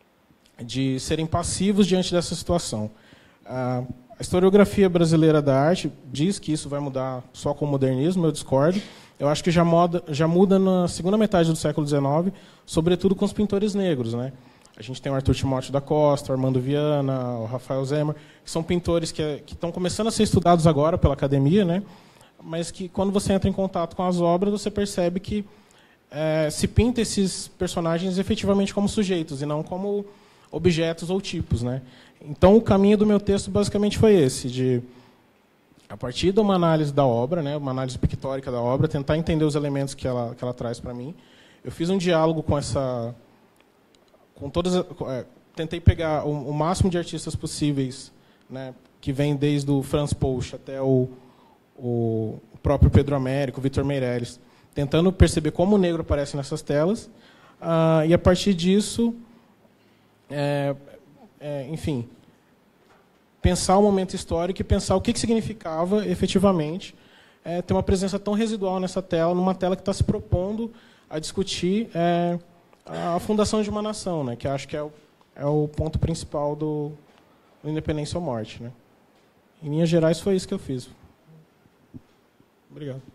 De serem passivos diante dessa situação. A historiografia brasileira da arte diz que isso vai mudar só com o modernismo, eu discordo. Eu acho que já muda na segunda metade do século XIX, sobretudo com os pintores negros, né? A gente tem o Arthur Timóteo da Costa, o Armando Viana, o Rafael Zemmour, que são pintores que estão começando a ser estudados agora pela academia, né? Mas que, quando você entra em contato com as obras, você percebe que se pinta esses personagens efetivamente como sujeitos, e não como objetos ou tipos, né? Então, o caminho do meu texto basicamente foi esse, a partir de uma análise da obra, né, uma análise pictórica da obra, tentar entender os elementos que ela traz para mim. Eu fiz um diálogo tentei pegar o máximo de artistas possíveis, né, que vem desde o Franz Pouch até o próprio Pedro Américo, o Vitor Meirelles, tentando perceber como o negro aparece nessas telas, e a partir disso, enfim, pensar o momento histórico e pensar o que significava, efetivamente, ter uma presença tão residual nessa tela, numa tela que está se propondo a discutir a fundação de uma nação, né, que acho que é o ponto principal do Independência ou Morte, né. Em linhas gerais, foi isso que eu fiz. Obrigado.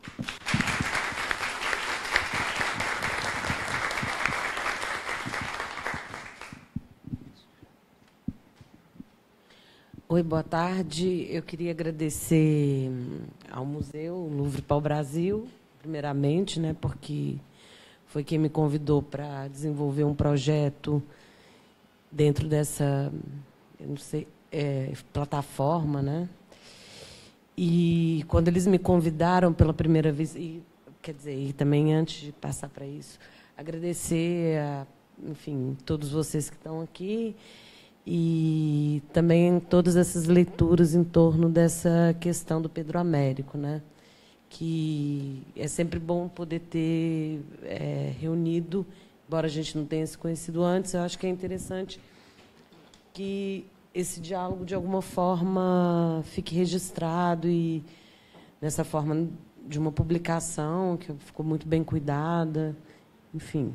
Oi, boa tarde. Eu queria agradecer ao Museu Louvre Pau Brasil, primeiramente, né, porque foi quem me convidou para desenvolver um projeto dentro dessa, eu não sei, plataforma, né? E quando eles me convidaram pela primeira vez, quer dizer, e também antes de passar para isso, agradecer a, enfim, todos vocês que estão aqui e também todas essas leituras em torno dessa questão do Pedro Américo, né? Que é sempre bom poder ter reunido, embora a gente não tenha se conhecido antes, eu acho que é interessante que esse diálogo, de alguma forma, fique registrado e, nessa forma de uma publicação, que ficou muito bem cuidada, enfim.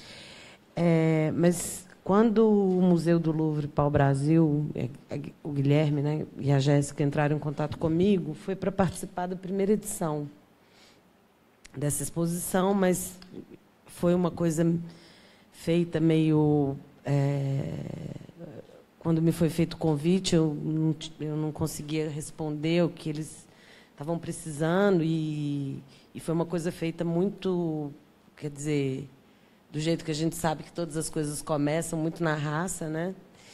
Mas, quando o Museu do Louvre Pau-Brasil, o Guilherme, né, e a Jéssica entraram em contato comigo, foi para participar da primeira edição dessa exposição, mas foi uma coisa feita meio... Quando me foi feito o convite, eu não conseguia responder o que eles estavam precisando, e foi uma coisa feita muito, quer dizer, do jeito que a gente sabe que todas as coisas começam, muito na raça, né?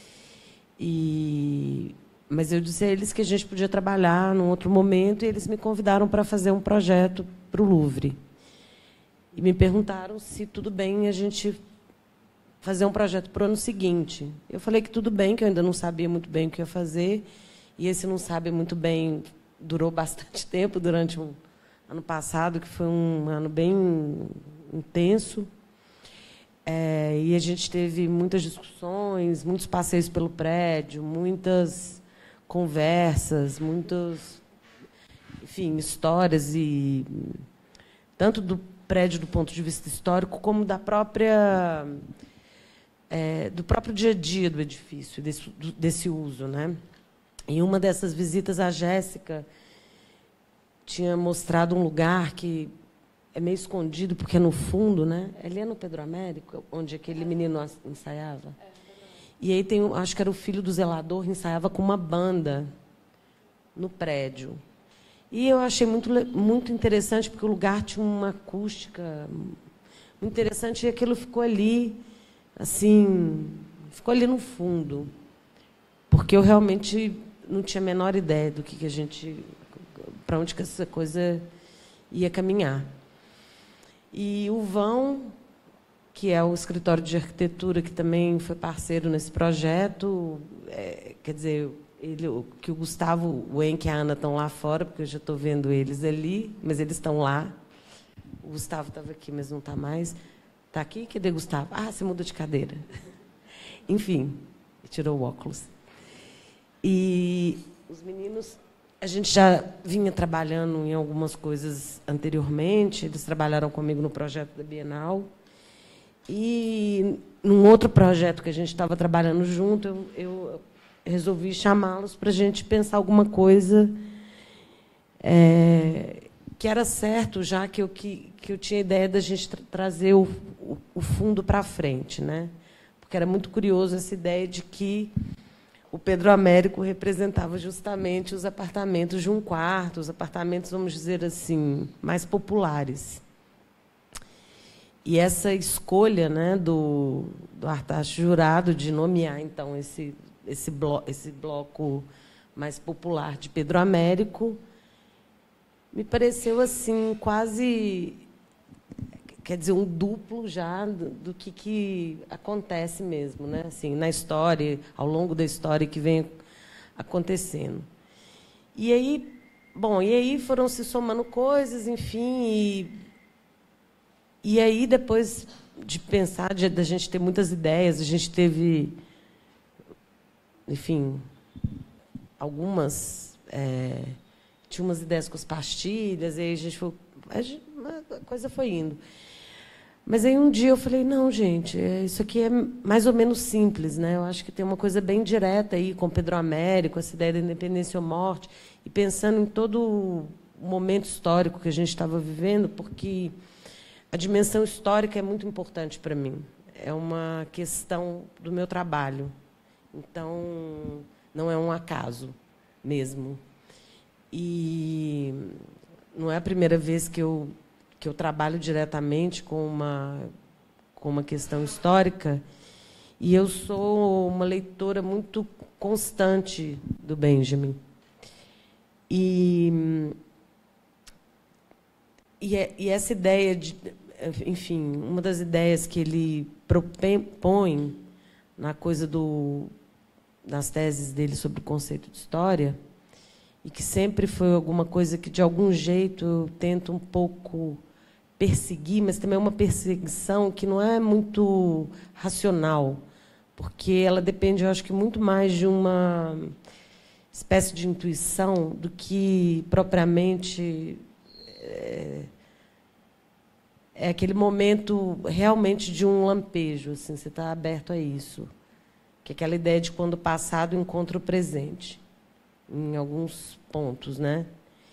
Mas eu disse a eles que a gente podia trabalhar num outro momento, e eles me convidaram para fazer um projeto para o Louvre. E me perguntaram se tudo bem a gente fazer um projeto para o ano seguinte. Eu falei que tudo bem, que eu ainda não sabia muito bem o que ia fazer, e esse não sabe muito bem durou bastante tempo, durante um ano passado, que foi um ano bem intenso. E a gente teve muitas discussões, muitos passeios pelo prédio, muitas conversas, muitas, enfim, histórias, e tanto do prédio do ponto de vista histórico, como da própria... do próprio dia a dia do edifício, desse uso, né? Em uma dessas visitas, a Jéssica tinha mostrado um lugar que é meio escondido, porque é no fundo, né? Ali é no Pedro Américo, onde aquele menino ensaiava. E aí tem, acho que era o filho do zelador, ensaiava com uma banda no prédio. E eu achei muito interessante, porque o lugar tinha uma acústica muito interessante, e aquilo ficou ali, assim, ficou ali no fundo, porque eu realmente não tinha a menor ideia do que a gente, para onde que essa coisa ia caminhar. E o Vão, que é o escritório de arquitetura, que também foi parceiro nesse projeto, quer dizer, que o Gustavo, o Henk e a Ana estão lá fora, porque eu já estou vendo eles ali, mas eles estão lá. O Gustavo estava aqui, mas não está mais. Está aqui? Cadê Gustavo? Ah, você muda de cadeira. Enfim, tirou o óculos. E os meninos, a gente já vinha trabalhando em algumas coisas anteriormente, eles trabalharam comigo no projeto da Bienal. E, num outro projeto que a gente estava trabalhando junto, eu resolvi chamá-los para a gente pensar alguma coisa que era certo, já que eu tinha ideia da gente trazer o fundo para frente, né? Porque era muito curioso essa ideia de que o Pedro Américo representava justamente os apartamentos de um quarto, os apartamentos, vamos dizer assim, mais populares. E essa escolha, né, do Artacho Jurado de nomear, então, esse bloco mais popular de Pedro Américo, me pareceu assim quase, quer dizer, um duplo já do que acontece mesmo, né? Assim, na história, ao longo da história que vem acontecendo. E aí foram se somando coisas, enfim, e aí, depois de pensar, da gente ter muitas ideias, a gente teve, enfim, algumas... tinha umas ideias com as pastilhas, e aí a coisa foi indo. Mas aí um dia eu falei, não, gente, isso aqui é mais ou menos simples, né? Eu acho que tem uma coisa bem direta aí com Pedro Américo, essa ideia da independência ou morte, e pensando em todo o momento histórico que a gente estava vivendo, porque a dimensão histórica é muito importante para mim. É uma questão do meu trabalho. Então, não é um acaso mesmo. E não é a primeira vez que eu trabalho diretamente com uma questão histórica, E eu sou uma leitora muito constante do Benjamin. E essa ideia de, enfim, uma das ideias que ele propõe na coisa nas teses dele sobre o conceito de história, e que sempre foi alguma coisa que, de algum jeito, eu tento um pouco perseguir, mas também é uma perseguição que não é muito racional, porque ela depende, eu acho que, muito mais de uma espécie de intuição do que, propriamente, é aquele momento realmente de um lampejo, assim, você está aberto a isso, que é aquela ideia de quando o passado encontra o presente, em alguns pontos, né?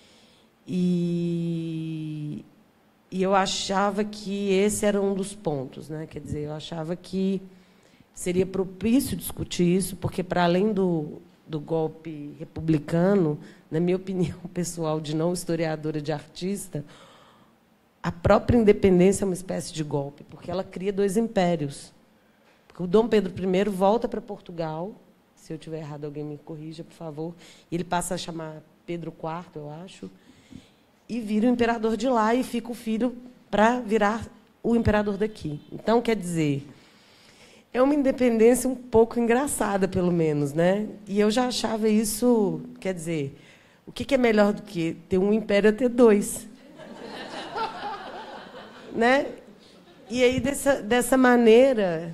E eu achava que esse era um dos pontos, né? Quer dizer, eu achava que seria propício discutir isso, porque, para além do golpe republicano, na minha opinião pessoal, de não historiadora, de artista, a própria independência é uma espécie de golpe, porque ela cria dois impérios. Porque o Dom Pedro I volta para Portugal, se eu estiver errado, alguém me corrija, por favor, e ele passa a chamar Pedro IV, eu acho, e vira o imperador de lá, e fica o filho para virar o imperador daqui. Então, quer dizer, é uma independência um pouco engraçada, pelo menos, né? E eu já achava isso, quer dizer, o que é melhor do que ter um império a ter dois? Né? E aí, dessa maneira,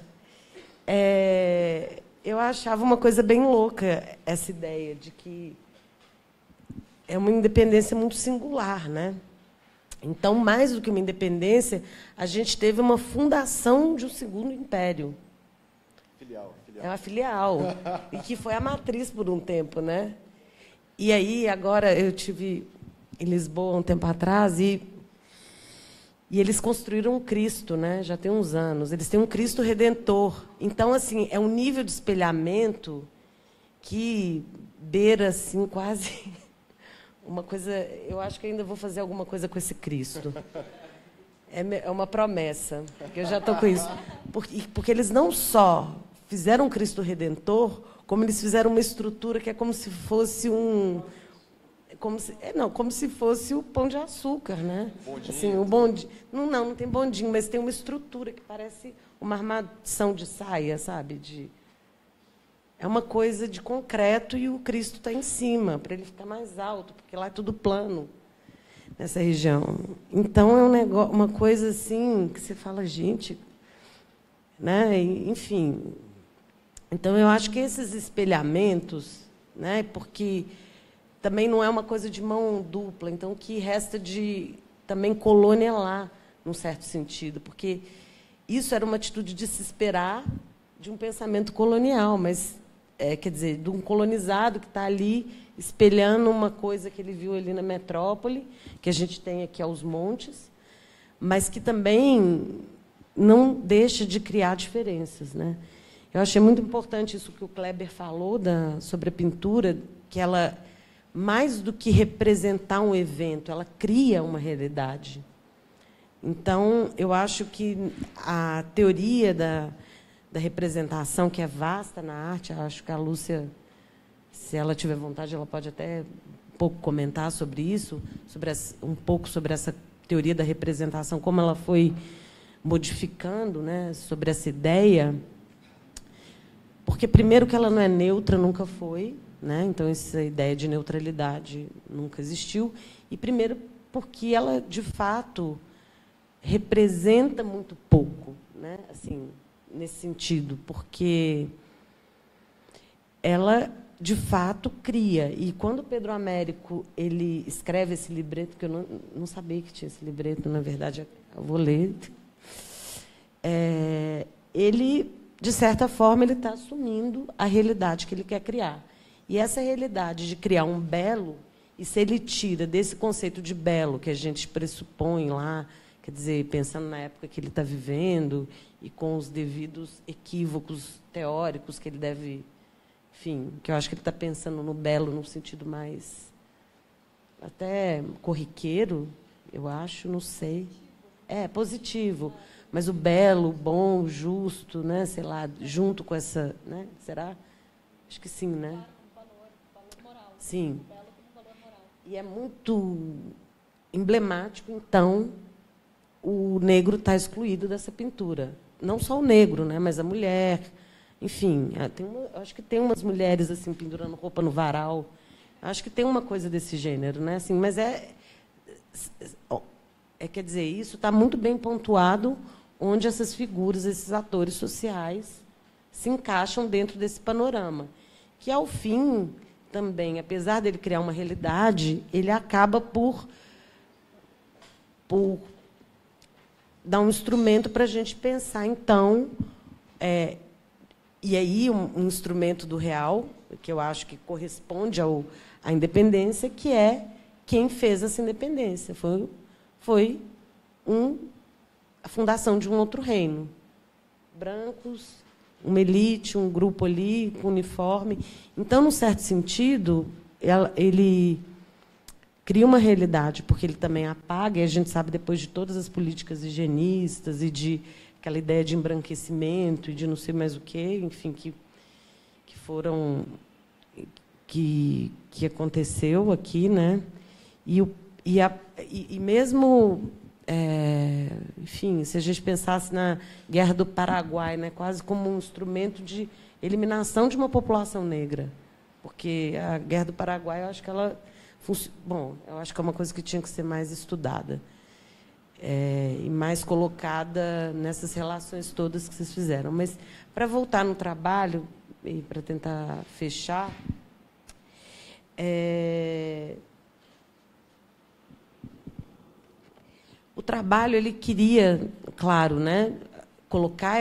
eu achava uma coisa bem louca essa ideia de que é uma independência muito singular, né? Então, mais do que uma independência, a gente teve uma fundação de um segundo império. Filial. É uma filial. E que foi a matriz por um tempo, né? E aí, agora, eu estive em Lisboa um tempo atrás e eles construíram um Cristo, né? Já tem uns anos. Eles têm um Cristo Redentor. Então, assim, é um nível de espelhamento que beira, assim, quase uma coisa... Eu acho que ainda vou fazer alguma coisa com esse Cristo. É uma promessa, que eu já estou com isso. Porque eles não só fizeram um Cristo Redentor, como eles fizeram uma estrutura que é como se fosse como se fosse o Pão de Açúcar, né? Bondinho. Assim, o bondinho. Não tem bondinho, mas tem uma estrutura que parece uma armação de saia, sabe? É uma coisa de concreto e o Cristo está em cima, para ele ficar mais alto, porque lá é tudo plano, nessa região. Então, é uma coisa assim que você fala, gente... Né? Enfim. Então, eu acho que esses espelhamentos, né? Porque... também não é uma coisa de mão dupla, então o que resta de também colonialar, num certo sentido, porque isso era uma atitude de se esperar de um pensamento colonial, mas, quer dizer, de um colonizado que está ali espelhando uma coisa que ele viu ali na metrópole, que a gente tem aqui aos montes, mas que também não deixa de criar diferenças, né? Eu achei muito importante isso que o Kleber falou sobre a pintura, que ela... mais do que representar um evento, ela cria uma realidade. Então, eu acho que a teoria da representação, que é vasta na arte, acho que a Lúcia, se ela tiver vontade, ela pode até um pouco comentar sobre isso, um pouco sobre essa teoria da representação, como ela foi modificando, né, sobre essa ideia. Porque, primeiro, que ela não é neutra, nunca foi, né? Então, essa ideia de neutralidade nunca existiu. E, primeiro, porque ela, de fato, representa muito pouco, né? Assim, nesse sentido, porque ela, de fato, cria. E, quando o Pedro Américo ele escreve esse libreto, que eu não sabia que tinha esse libreto, na verdade, eu vou ler, ele, de certa forma, ele está assumindo a realidade que ele quer criar. E essa realidade de criar um belo, e se ele tira desse conceito de belo que a gente pressupõe lá, quer dizer, pensando na época que ele está vivendo e com os devidos equívocos teóricos que ele deve... Enfim, que eu acho que ele está pensando no belo num sentido mais até corriqueiro, eu acho, não sei. Positivo. mas o belo, o bom, o justo, né? Sei lá, junto com essa, né? Será? Acho que sim, né? Sim. E é muito emblemático, então, o negro está excluído dessa pintura. Não só o negro, né? Mas a mulher, enfim, acho que tem umas mulheres assim pendurando roupa no varal. Acho que tem uma coisa desse gênero, né? Assim, mas quer dizer, isso está muito bem pontuado, onde essas figuras, esses atores sociais, se encaixam dentro desse panorama, que, ao fim, também, apesar dele criar uma realidade, ele acaba por dar um instrumento para a gente pensar, então, e aí um instrumento do real, que eu acho que corresponde à independência, que é quem fez essa independência. Foi a fundação de um outro reino. Brancos, uma elite, um grupo ali, com uniforme. Então, num certo sentido, ele cria uma realidade, porque ele também apaga, e a gente sabe, depois de todas as políticas higienistas e de aquela ideia de embranquecimento e de não sei mais o quê, enfim, que foram... que aconteceu aqui, né? E mesmo, enfim, se a gente pensasse na Guerra do Paraguai, né, quase como um instrumento de eliminação de uma população negra, porque a Guerra do Paraguai, eu acho que ela eu acho que é uma coisa que tinha que ser mais estudada e mais colocada nessas relações todas que vocês fizeram. Mas, para voltar no trabalho e para tentar fechar, o trabalho, ele queria, claro, né, colocar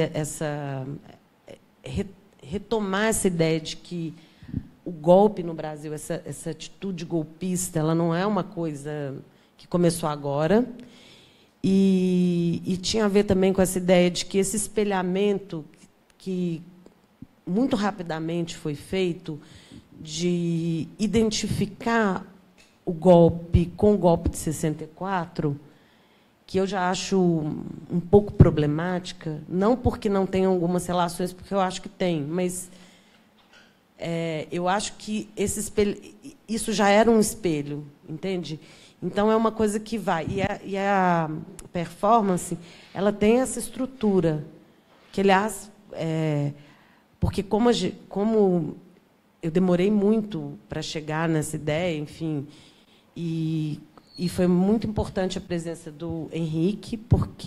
retomar essa ideia de que o golpe no Brasil, essa atitude golpista, ela não é uma coisa que começou agora, e tinha a ver também com essa ideia de que esse espelhamento que muito rapidamente foi feito de identificar o golpe com o golpe de 64, que eu já acho um pouco problemática, não porque não tem algumas relações, porque eu acho que tem, mas eu acho que isso já era um espelho, entende? Então, é uma coisa que vai. E a performance, ela tem essa estrutura, que, aliás, porque como eu demorei muito para chegar nessa ideia, enfim, e foi muito importante a presença do Henrique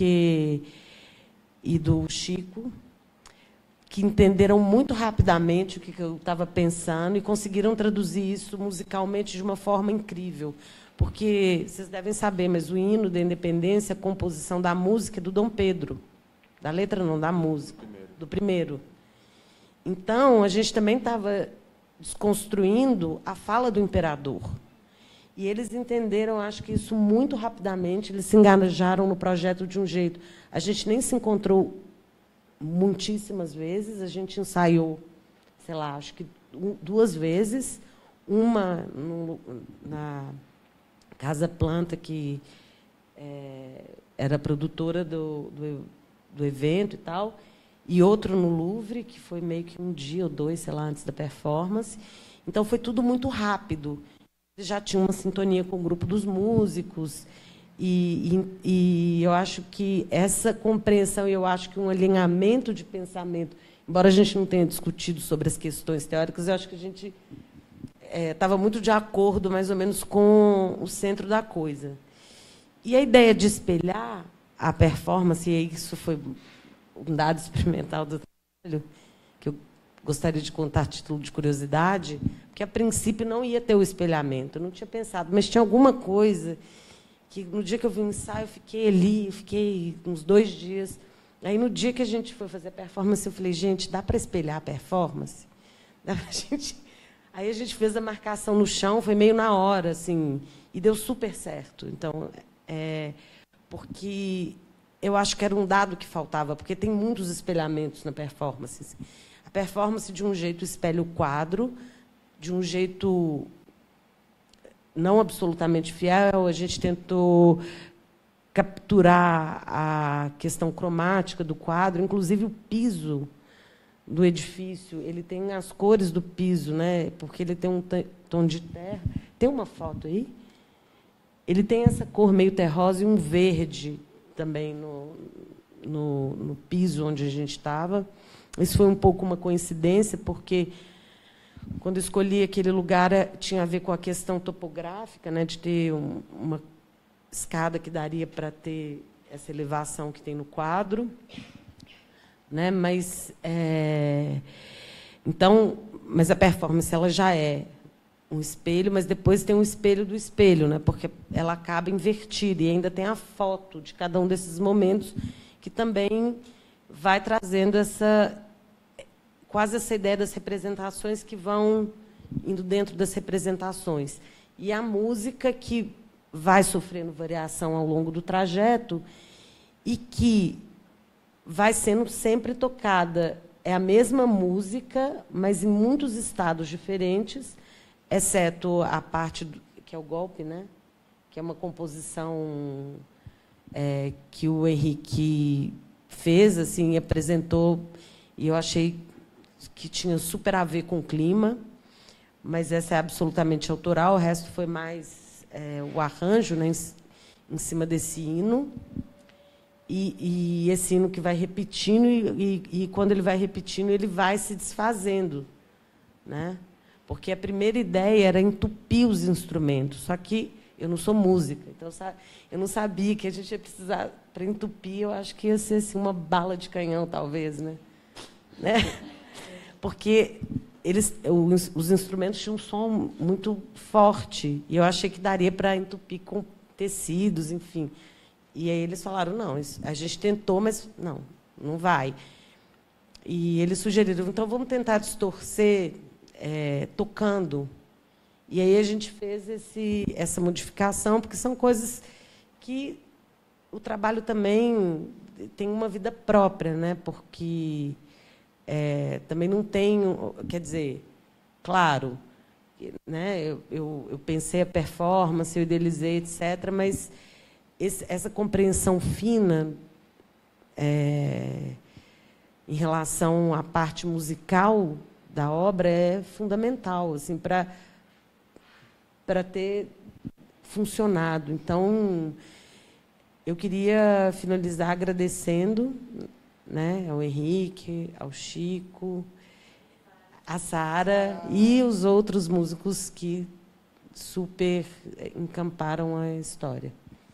e do Chico, que entenderam muito rapidamente o que eu estava pensando e conseguiram traduzir isso musicalmente de uma forma incrível. Porque, vocês devem saber, mas o hino da independência, a composição da música é do Dom Pedro. Da letra não, da música. Do primeiro. Então, a gente também estava desconstruindo a fala do imperador. E eles entenderam, acho que isso muito rapidamente, eles se engajaram no projeto de um jeito. A gente nem se encontrou muitíssimas vezes, a gente ensaiou, sei lá, acho que 2 vezes, uma na Casa Planta, que era produtora do evento e tal, e outro no Louvre, que foi meio que 1 dia ou 2, sei lá, antes da performance. Então, foi tudo muito rápido. Já tinha uma sintonia com o grupo dos músicos, e eu acho que essa compreensão, eu acho que um alinhamento de pensamento, embora a gente não tenha discutido sobre as questões teóricas, eu acho que a gente estava muito de acordo, mais ou menos, com o centro da coisa. E a ideia de espelhar a performance, e isso foi um dado experimental do trabalho, que eu gostaria de contar a título de curiosidade, porque, a princípio, não ia ter o espelhamento, eu não tinha pensado, mas tinha alguma coisa que, no dia que eu vi o ensaio, eu fiquei ali, fiquei uns 2 dias. Aí, no dia que a gente foi fazer a performance, eu falei, gente, dá para espelhar a performance? Dá pra gente... Aí a gente fez a marcação no chão, foi meio na hora, assim, e deu super certo. Então, porque eu acho que era um dado que faltava, porque tem muitos espelhamentos na performance. A performance, de um jeito, espelha o quadro, de um jeito não absolutamente fiel. A gente tentou capturar a questão cromática do quadro, inclusive o piso do edifício, ele tem as cores do piso, né? Porque ele tem um tom de terra. Tem uma foto aí? Ele tem essa cor meio terrosa e um verde também no piso onde a gente estava. Isso foi um pouco uma coincidência, porque, quando escolhi aquele lugar, tinha a ver com a questão topográfica, né? De ter uma escada que daria para ter essa elevação que tem no quadro. Né? Mas a performance ela já é um espelho, mas depois tem um espelho do espelho, né? Porque ela acaba invertida e ainda tem a foto de cada um desses momentos, que também vai trazendo quase essa ideia das representações que vão indo dentro das representações, e a música que vai sofrendo variação ao longo do trajeto e que vai sendo sempre tocada. É a mesma música, mas em muitos estados diferentes, exceto a parte que é o golpe, né? Que é uma composição que o Henrique fez, assim, apresentou, e eu achei que tinha super a ver com o clima, mas essa é absolutamente autoral, o resto foi mais o arranjo, né, em cima desse hino. E esse hino que vai repetindo, e quando ele vai repetindo, ele vai se desfazendo, né? Porque a primeira ideia era entupir os instrumentos, só que eu não sou música, então eu não sabia que a gente ia precisar, para entupir, eu acho que ia ser assim, uma bala de canhão, talvez, né? Porque os instrumentos tinham um som muito forte, e eu achei que daria para entupir com tecidos, enfim. E aí eles falaram, não, a gente tentou, mas não vai. E eles sugeriram, então vamos tentar distorcer tocando. E aí a gente fez essa modificação, porque são coisas que o trabalho também tem uma vida própria, né? Porque também não tem, quer dizer, claro, né? Eu pensei a performance, eu idealizei, etc., mas essa compreensão fina em relação à parte musical da obra é fundamental, assim, para ter funcionado. Então, eu queria finalizar agradecendo, né, ao Henrique, ao Chico, a Sara e os outros músicos que super encamparam a história.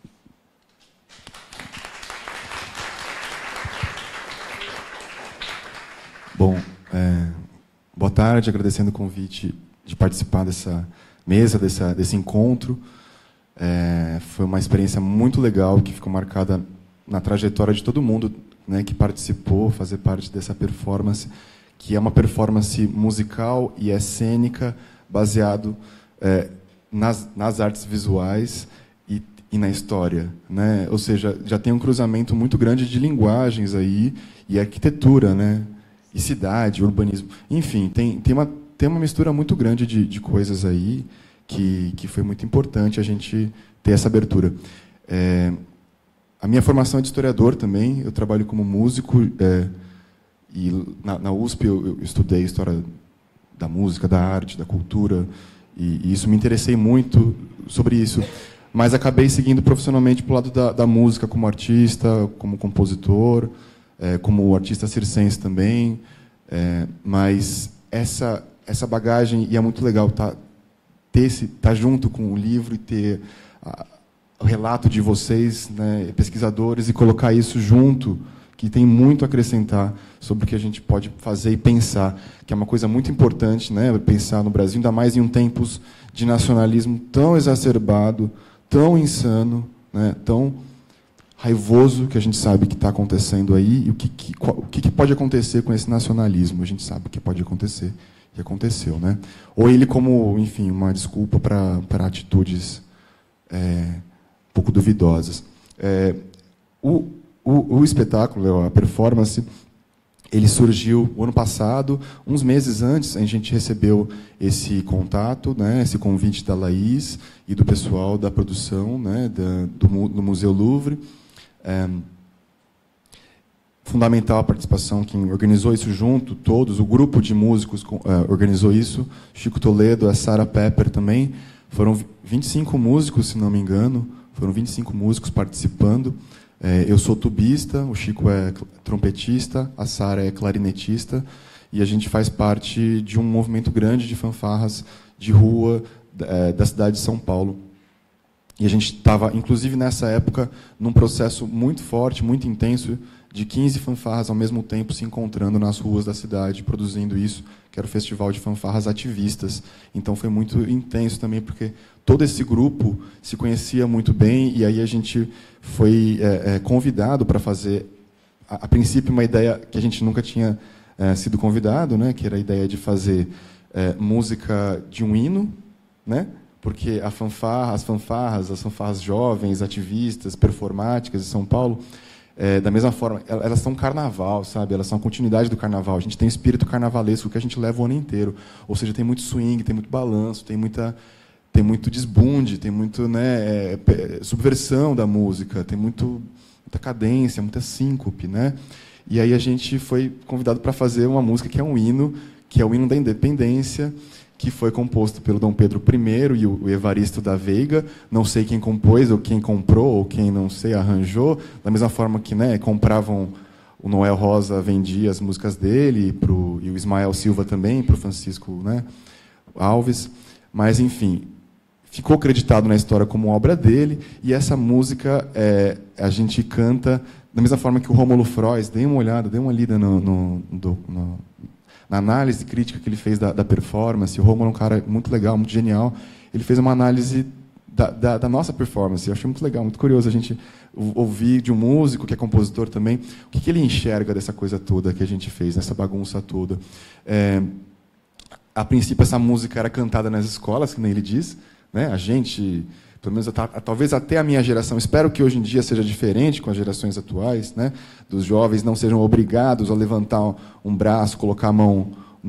Bom, boa tarde, agradecendo o convite de participar dessa mesa, desse encontro. Foi uma experiência muito legal, que ficou marcada na trajetória de todo mundo, né, que participou, fazer parte dessa performance, que é uma performance musical e cênica, baseado nas artes visuais e na história, né? Ou seja, já tem um cruzamento muito grande de linguagens aí, e arquitetura, né? E cidade, urbanismo, enfim, tem uma mistura muito grande de coisas aí que foi muito importante a gente ter essa abertura. A minha formação é de historiador também, eu trabalho como músico, e na USP eu estudei história da música, da arte, da cultura, e isso me interessei muito sobre isso, mas acabei seguindo profissionalmente para o lado da música, como artista, como compositor, como artista circense também, mas essa bagagem, e é muito legal estar junto com o livro e ter o relato de vocês, né, pesquisadores, e colocar isso junto, que tem muito a acrescentar sobre o que a gente pode fazer e pensar, que é uma coisa muito importante, né, pensar no Brasil, ainda mais em tempos de nacionalismo tão exacerbado, tão insano, né, tão raivoso, que a gente sabe que está acontecendo aí, e o que pode acontecer com esse nacionalismo. A gente sabe o que pode acontecer, e aconteceu, né? Ou ele como, enfim, uma desculpa para atitudes um pouco duvidosas. O espetáculo, a performance, ele surgiu o ano passado, uns meses antes, a gente recebeu esse contato, né, esse convite da Laís e do pessoal da produção, né, do Museu Louvre. Fundamental a participação, quem organizou isso junto, todos, o grupo de músicos organizou isso, Chico Toledo, a Sarah Pepper também, foram 25 músicos, se não me engano, foram 25 músicos participando. Eu sou tubista, o Chico é trompetista, a Sara é clarinetista, e a gente faz parte de um movimento grande de fanfarras de rua da cidade de São Paulo. E a gente estava, inclusive nessa época, num processo muito forte, muito intenso, de 15 fanfarras ao mesmo tempo se encontrando nas ruas da cidade, produzindo isso, que era o Festival de Fanfarras Ativistas. Então foi muito intenso também, porque todo esse grupo se conhecia muito bem, e aí a gente foi convidado para fazer, a princípio, uma ideia que a gente nunca tinha sido convidado, né, que era a ideia de fazer música de um hino, né, porque as fanfarras jovens, ativistas, performáticas de São Paulo, da mesma forma, elas são carnaval, sabe? Elas são a continuidade do carnaval. A gente tem o espírito carnavalesco que a gente leva o ano inteiro. Ou seja, tem muito swing, tem muito balanço, tem muito desbunde, tem muito, né, subversão da música, tem muita cadência, muita síncope, né? E aí a gente foi convidado para fazer uma música que é um hino, que é o hino da independência, que foi composto pelo Dom Pedro I e o Evaristo da Veiga. Não sei quem compôs, ou quem comprou, ou quem, não sei, arranjou. Da mesma forma que, né, compravam, o Noel Rosa vendia as músicas dele, e o Ismael Silva também, para o Francisco, né, Alves. Mas, enfim, ficou acreditado na história como obra dele, e essa música a gente canta da mesma forma que o Rômulo Frois. Dê uma olhada, dê uma lida na análise crítica que ele fez da performance. O Rômulo é um cara muito legal, muito genial. Ele fez uma análise da nossa performance. Eu achei muito legal, muito curioso a gente ouvir de um músico que é compositor também, o que ele enxerga dessa coisa toda que a gente fez, nessa bagunça toda. A princípio, essa música era cantada nas escolas, que nem ele diz, né? A gente, pelo menos talvez até a minha geração, espero que hoje em dia seja diferente com as gerações atuais, né? Dos jovens não sejam obrigados a levantar um braço, colocar a mão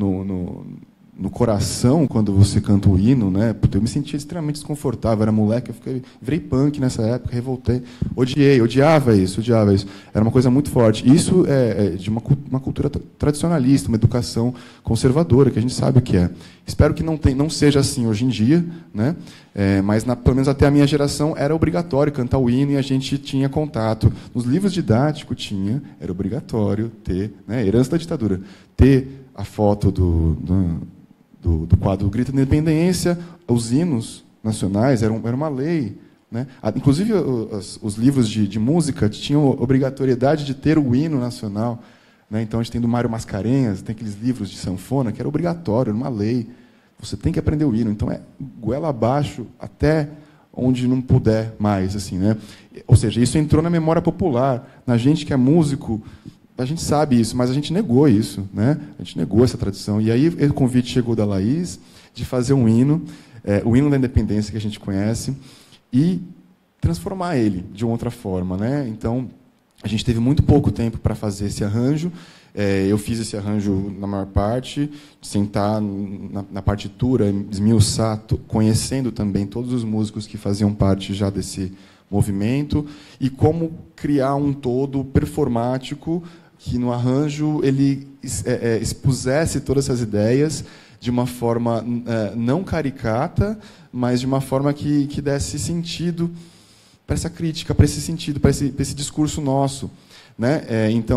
no coração quando você canta o hino, né? Porque eu me sentia extremamente desconfortável, era moleque, virei punk nessa época, revoltei, odiava isso. Era uma coisa muito forte. Isso é de uma cultura tradicionalista, uma educação conservadora, que a gente sabe o que é. Espero que não seja assim hoje em dia, né? Mas pelo menos até a minha geração era obrigatório cantar o hino, e a gente tinha contato. Nos livros didáticos era obrigatório ter, né? Herança da ditadura, ter a foto do quadro do Grito da Independência. Os hinos nacionais era uma lei, né? Inclusive os livros de música tinham obrigatoriedade de ter o hino nacional, né? Então a gente tem do Mário Mascarenhas, tem aqueles livros de sanfona que era obrigatório, era uma lei. Você tem que aprender o hino. Então goela abaixo até onde não puder mais, assim, né? Ou seja, isso entrou na memória popular. Na gente que é músico, a gente sabe isso, mas a gente negou isso, né? A gente negou essa tradição. E aí o convite chegou da Laís de fazer um hino, o hino da independência que a gente conhece, e transformar ele de uma outra forma, né? Então, a gente teve muito pouco tempo para fazer esse arranjo. Eu fiz esse arranjo na maior parte, sentar na partitura, esmiuçar, conhecendo também todos os músicos que faziam parte já desse movimento, e como criar um todo performático que no arranjo ele expusesse todas essas ideias de uma forma não caricata, mas de uma forma que desse sentido para essa crítica, para esse sentido, para esse discurso nosso, né? Então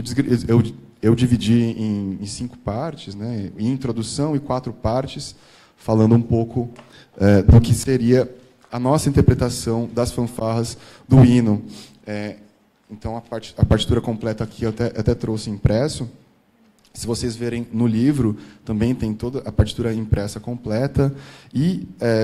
eu dividi em 5 partes, né? Em introdução e 4 partes, falando um pouco do que seria a nossa interpretação das fanfarras do hino. Então, a partitura completa aqui eu até trouxe impresso. Se vocês verem no livro, também tem toda a partitura impressa completa. E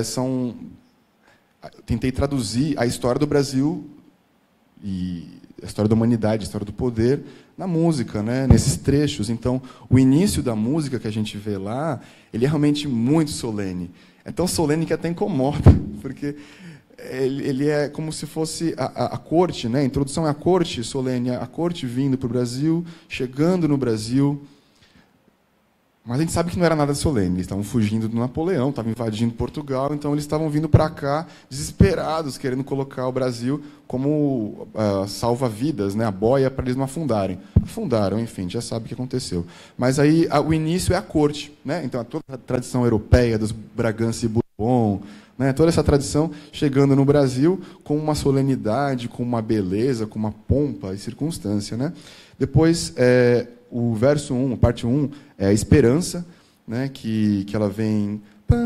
tentei traduzir a história do Brasil e a história da humanidade, a história do poder, na música, né? Nesses trechos. Então, o início da música que a gente vê lá, ele é realmente muito solene. É tão solene que até incomoda, porque ele é como se fosse a corte, né? A introdução é a corte solene, a corte vindo para o Brasil, chegando no Brasil. Mas a gente sabe que não era nada solene. Eles estavam fugindo do Napoleão, estavam invadindo Portugal, então eles estavam vindo para cá desesperados, querendo colocar o Brasil como salva-vidas, né? A boia para eles não afundarem. Afundaram, enfim, já sabe o que aconteceu. Mas aí o início é a corte, né? Então toda a tradição europeia dos Bragança e Bourbon, né? Toda essa tradição chegando no Brasil com uma solenidade, com uma beleza, com uma pompa e circunstância, né? Depois, o verso 1, a parte 1, é a esperança, né? Que ela vem...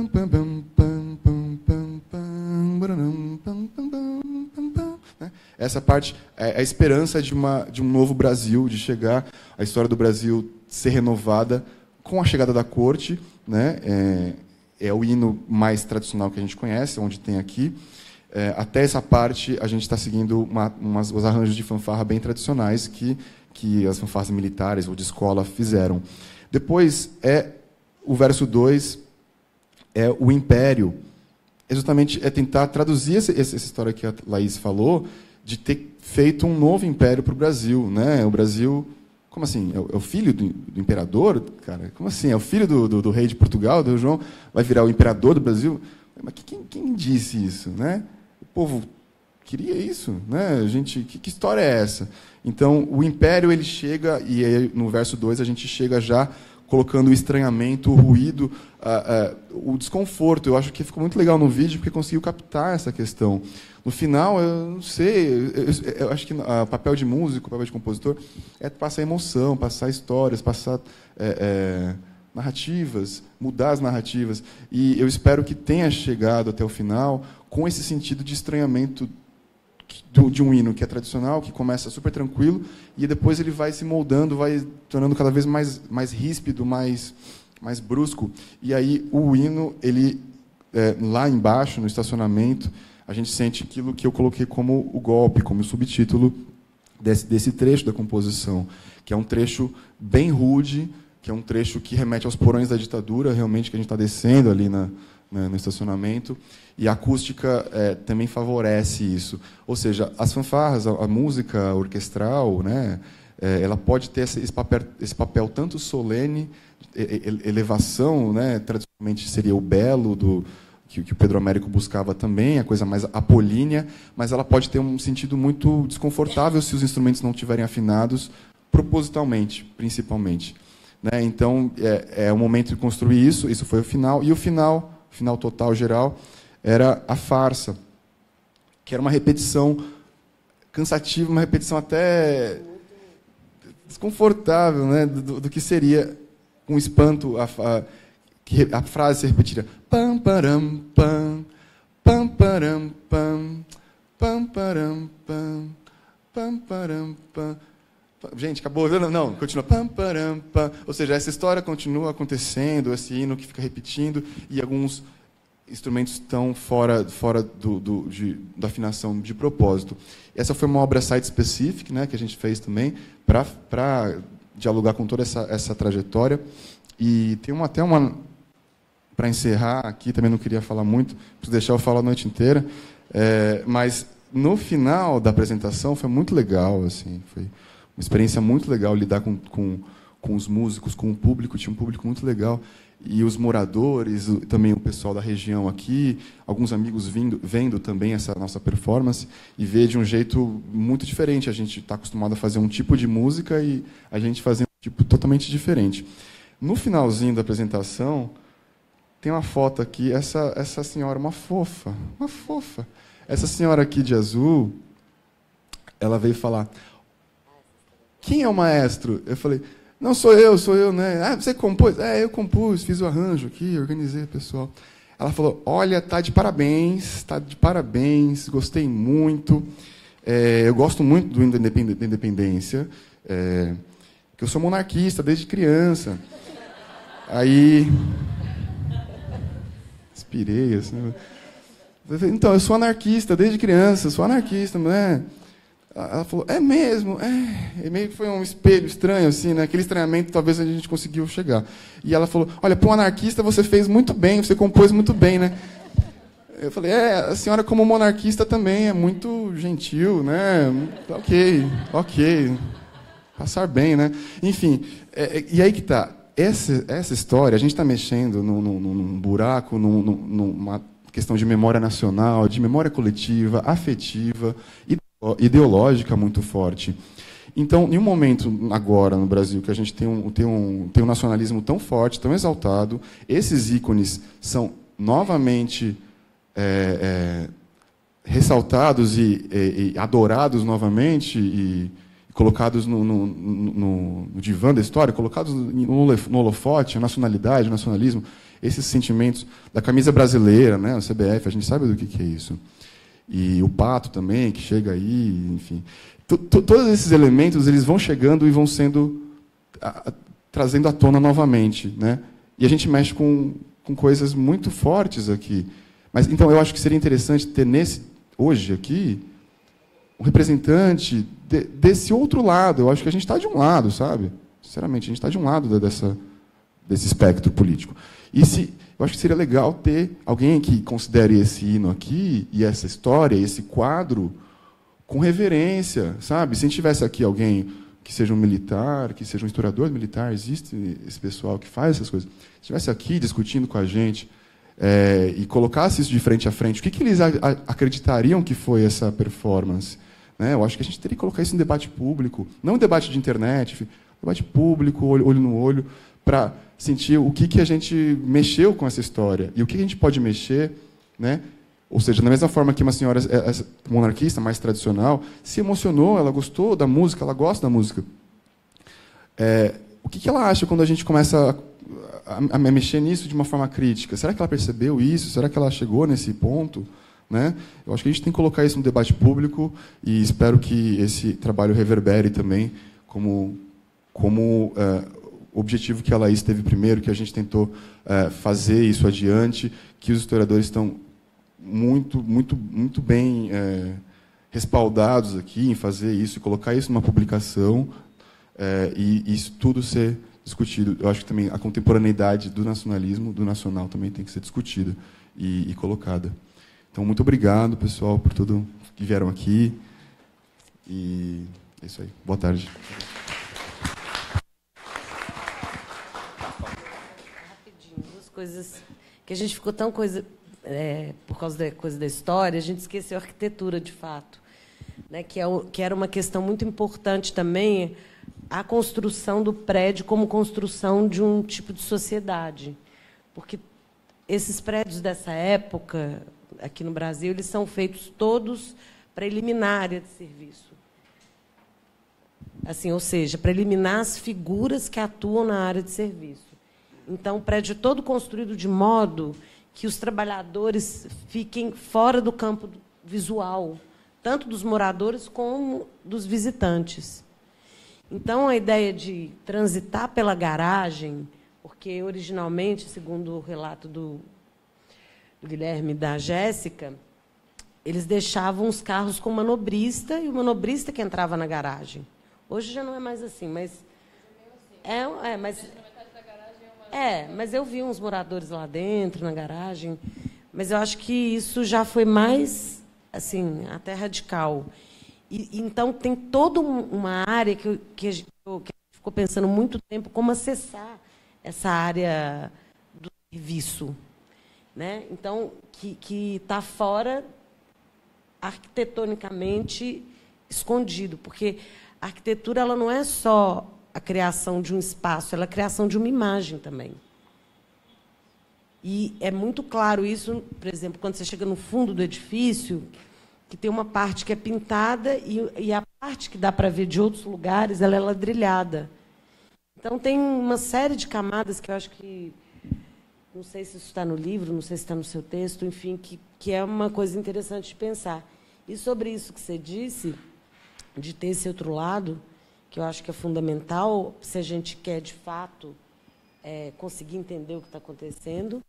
Né? Essa parte é a esperança de um novo Brasil, de chegar, a história do Brasil ser renovada com a chegada da corte, né? É o hino mais tradicional que a gente conhece, onde tem aqui. Até essa parte, a gente está seguindo os arranjos de fanfarra bem tradicionais que as fanfarras militares ou de escola fizeram. Depois, o verso 2, é o império. Justamente tentar traduzir essa história que a Laís falou, de ter feito um novo império para o Brasil. Né? O Brasil... Como assim? É o filho do imperador? Cara, como assim? É o filho do rei de Portugal, do João, vai virar o imperador do Brasil? Mas quem disse isso? Né? O povo queria isso. Né? Que história é essa? Então, o império ele chega, e aí, no verso 2 a gente chega já colocando o estranhamento, o ruído, o desconforto. Eu acho que ficou muito legal no vídeo, porque conseguiu captar essa questão. No final, eu não sei, eu acho que o papel de músico, o papel de compositor, é passar emoção, passar histórias, passar narrativas, mudar as narrativas. E eu espero que tenha chegado até o final com esse sentido de estranhamento de um hino que é tradicional, que começa super tranquilo, e depois ele vai se moldando, vai tornando cada vez mais ríspido, mais brusco. E aí o hino, ele lá embaixo, no estacionamento, a gente sente aquilo que eu coloquei como o golpe, como o subtítulo desse trecho da composição, que é um trecho bem rude, que é um trecho que remete aos porões da ditadura, realmente, que a gente está descendo ali no estacionamento, e a acústica também favorece isso. Ou seja, as fanfarras, a música orquestral, né, ela pode ter esse papel tanto solene, elevação, né, tradicionalmente seria o belo que o Pedro Américo buscava também, a coisa mais apolínea, mas ela pode ter um sentido muito desconfortável se os instrumentos não estiverem afinados, propositalmente, principalmente. Né? Então, é o momento de construir isso foi o final, e o final total, geral, era a farsa, que era uma repetição cansativa, uma repetição até desconfortável, né? do que seria um espanto, a frase se repetiria. Pam, param, pam, pam, param, pam, pam, param, pam, pam, param, pam. Gente, acabou. Não, continua. Pam, param, pam. Ou seja, essa história continua acontecendo, esse hino que fica repetindo, e alguns instrumentos estão fora da afinação de propósito. Essa foi uma obra site-specific, né, que a gente fez também, para dialogar com toda essa trajetória. E tem até uma... Para encerrar aqui, também não queria falar muito, preciso deixar eu falar a noite inteira, mas no final da apresentação foi muito legal, assim, foi uma experiência muito legal lidar com os músicos, com o público, tinha um público muito legal, e os moradores, também o pessoal da região aqui, alguns amigos vendo também essa nossa performance, e ver de um jeito muito diferente. A gente está acostumado a fazer um tipo de música e a gente fazendo um tipo totalmente diferente. No finalzinho da apresentação, tem uma foto aqui, essa senhora, uma fofa. Essa senhora aqui de azul, ela veio falar, quem é o maestro? Eu falei, não, sou eu, né? Ah, você compôs? Eu compus, fiz o arranjo aqui, organizei o pessoal. Ela falou, olha, tá de parabéns, gostei muito. Eu gosto muito do hino da independência, que eu sou monarquista desde criança. Aí... Inspirei, assim. Então, eu sou anarquista desde criança, né? Ela falou, é mesmo? E meio que foi um espelho estranho, assim, né? Aquele estranhamento talvez a gente conseguiu chegar. E ela falou, olha, para um anarquista você fez muito bem, você compôs muito bem, né? Eu falei, a senhora como monarquista também é muito gentil, né? Ok. Passar bem, né? Enfim, e aí que tá. Essa história, a gente está mexendo num buraco, numa questão de memória nacional, de memória coletiva, afetiva, ideológica muito forte. Então, em um momento agora no Brasil que a gente tem um nacionalismo tão forte, tão exaltado, esses ícones são novamente ressaltados e adorados novamente e colocados no divã da história, colocados no holofote, a nacionalidade, o nacionalismo, esses sentimentos da camisa brasileira, né, o CBF, a gente sabe do que é isso. E o Pato também, que chega aí, enfim. Todos esses elementos eles vão chegando e vão sendo trazendo à tona novamente, né? E a gente mexe com coisas muito fortes aqui. Mas então eu acho que seria interessante ter hoje aqui um representante desse outro lado. Eu acho que a gente está de um lado, sabe? Sinceramente, a gente está de um lado desse espectro político. Eu acho que seria legal ter alguém que considere esse hino aqui e essa história, esse quadro, com reverência, sabe? Se a gente tivesse aqui alguém que seja um militar, que seja um historiador militar, existe esse pessoal que faz essas coisas. Se estivesse aqui discutindo com a gente e colocasse isso de frente a frente, o que eles acreditariam que foi essa performance? Né? Eu acho que a gente teria que colocar isso em debate público, não em debate de internet, enfim, debate público, olho no olho, para sentir o que a gente mexeu com essa história e o que a gente pode mexer, né? Ou seja, da mesma forma que uma senhora monarquista, mais tradicional, se emocionou, ela gostou da música, ela gosta da música. O que ela acha quando a gente começa a mexer nisso de uma forma crítica? Será que ela percebeu isso? Será que ela chegou nesse ponto? Né? Eu acho que a gente tem que colocar isso no debate público e espero que esse trabalho reverbere também como objetivo que a Laís teve primeiro, que a gente tentou fazer isso adiante, que os historiadores estão muito bem respaldados aqui em fazer isso e colocar isso numa publicação e isso tudo ser discutido. Eu acho que também a contemporaneidade do nacionalismo, do nacional, também tem que ser discutida e colocada. Então, muito obrigado, pessoal, por tudo que vieram aqui. E é isso aí. Boa tarde. Rapidinho, duas coisas que a gente ficou tão por causa da coisa da história, a gente esqueceu a arquitetura, de fato, né? Que era uma questão muito importante também, a construção do prédio como construção de um tipo de sociedade. Porque esses prédios dessa época, aqui no Brasil, eles são feitos todos para eliminar a área de serviço. Assim, ou seja, para eliminar as figuras que atuam na área de serviço. Então, o prédio é todo construído de modo que os trabalhadores fiquem fora do campo visual, tanto dos moradores como dos visitantes. Então, a ideia de transitar pela garagem, porque, originalmente, segundo o relato do Guilherme e da Jéssica, eles deixavam os carros com o manobrista e o manobrista que entrava na garagem. Hoje já não é mais assim, mas... mas eu vi uns moradores lá dentro, na garagem, mas eu acho que isso já foi mais, assim, até radical. Então, tem toda uma área que a gente ficou pensando muito tempo como acessar essa área do serviço, né? Então, que está fora, arquitetonicamente, escondido, porque a arquitetura ela não é só a criação de um espaço, ela é a criação de uma imagem também. E é muito claro isso, por exemplo, quando você chega no fundo do edifício, que tem uma parte que é pintada e a parte que dá para ver de outros lugares, ela é ladrilhada. Então, tem uma série de camadas que eu acho que... Não sei se isso está no livro, não sei se está no seu texto, enfim, que é uma coisa interessante de pensar. E sobre isso que você disse, de ter esse outro lado, que eu acho que é fundamental, se a gente quer, de fato, conseguir entender o que está acontecendo.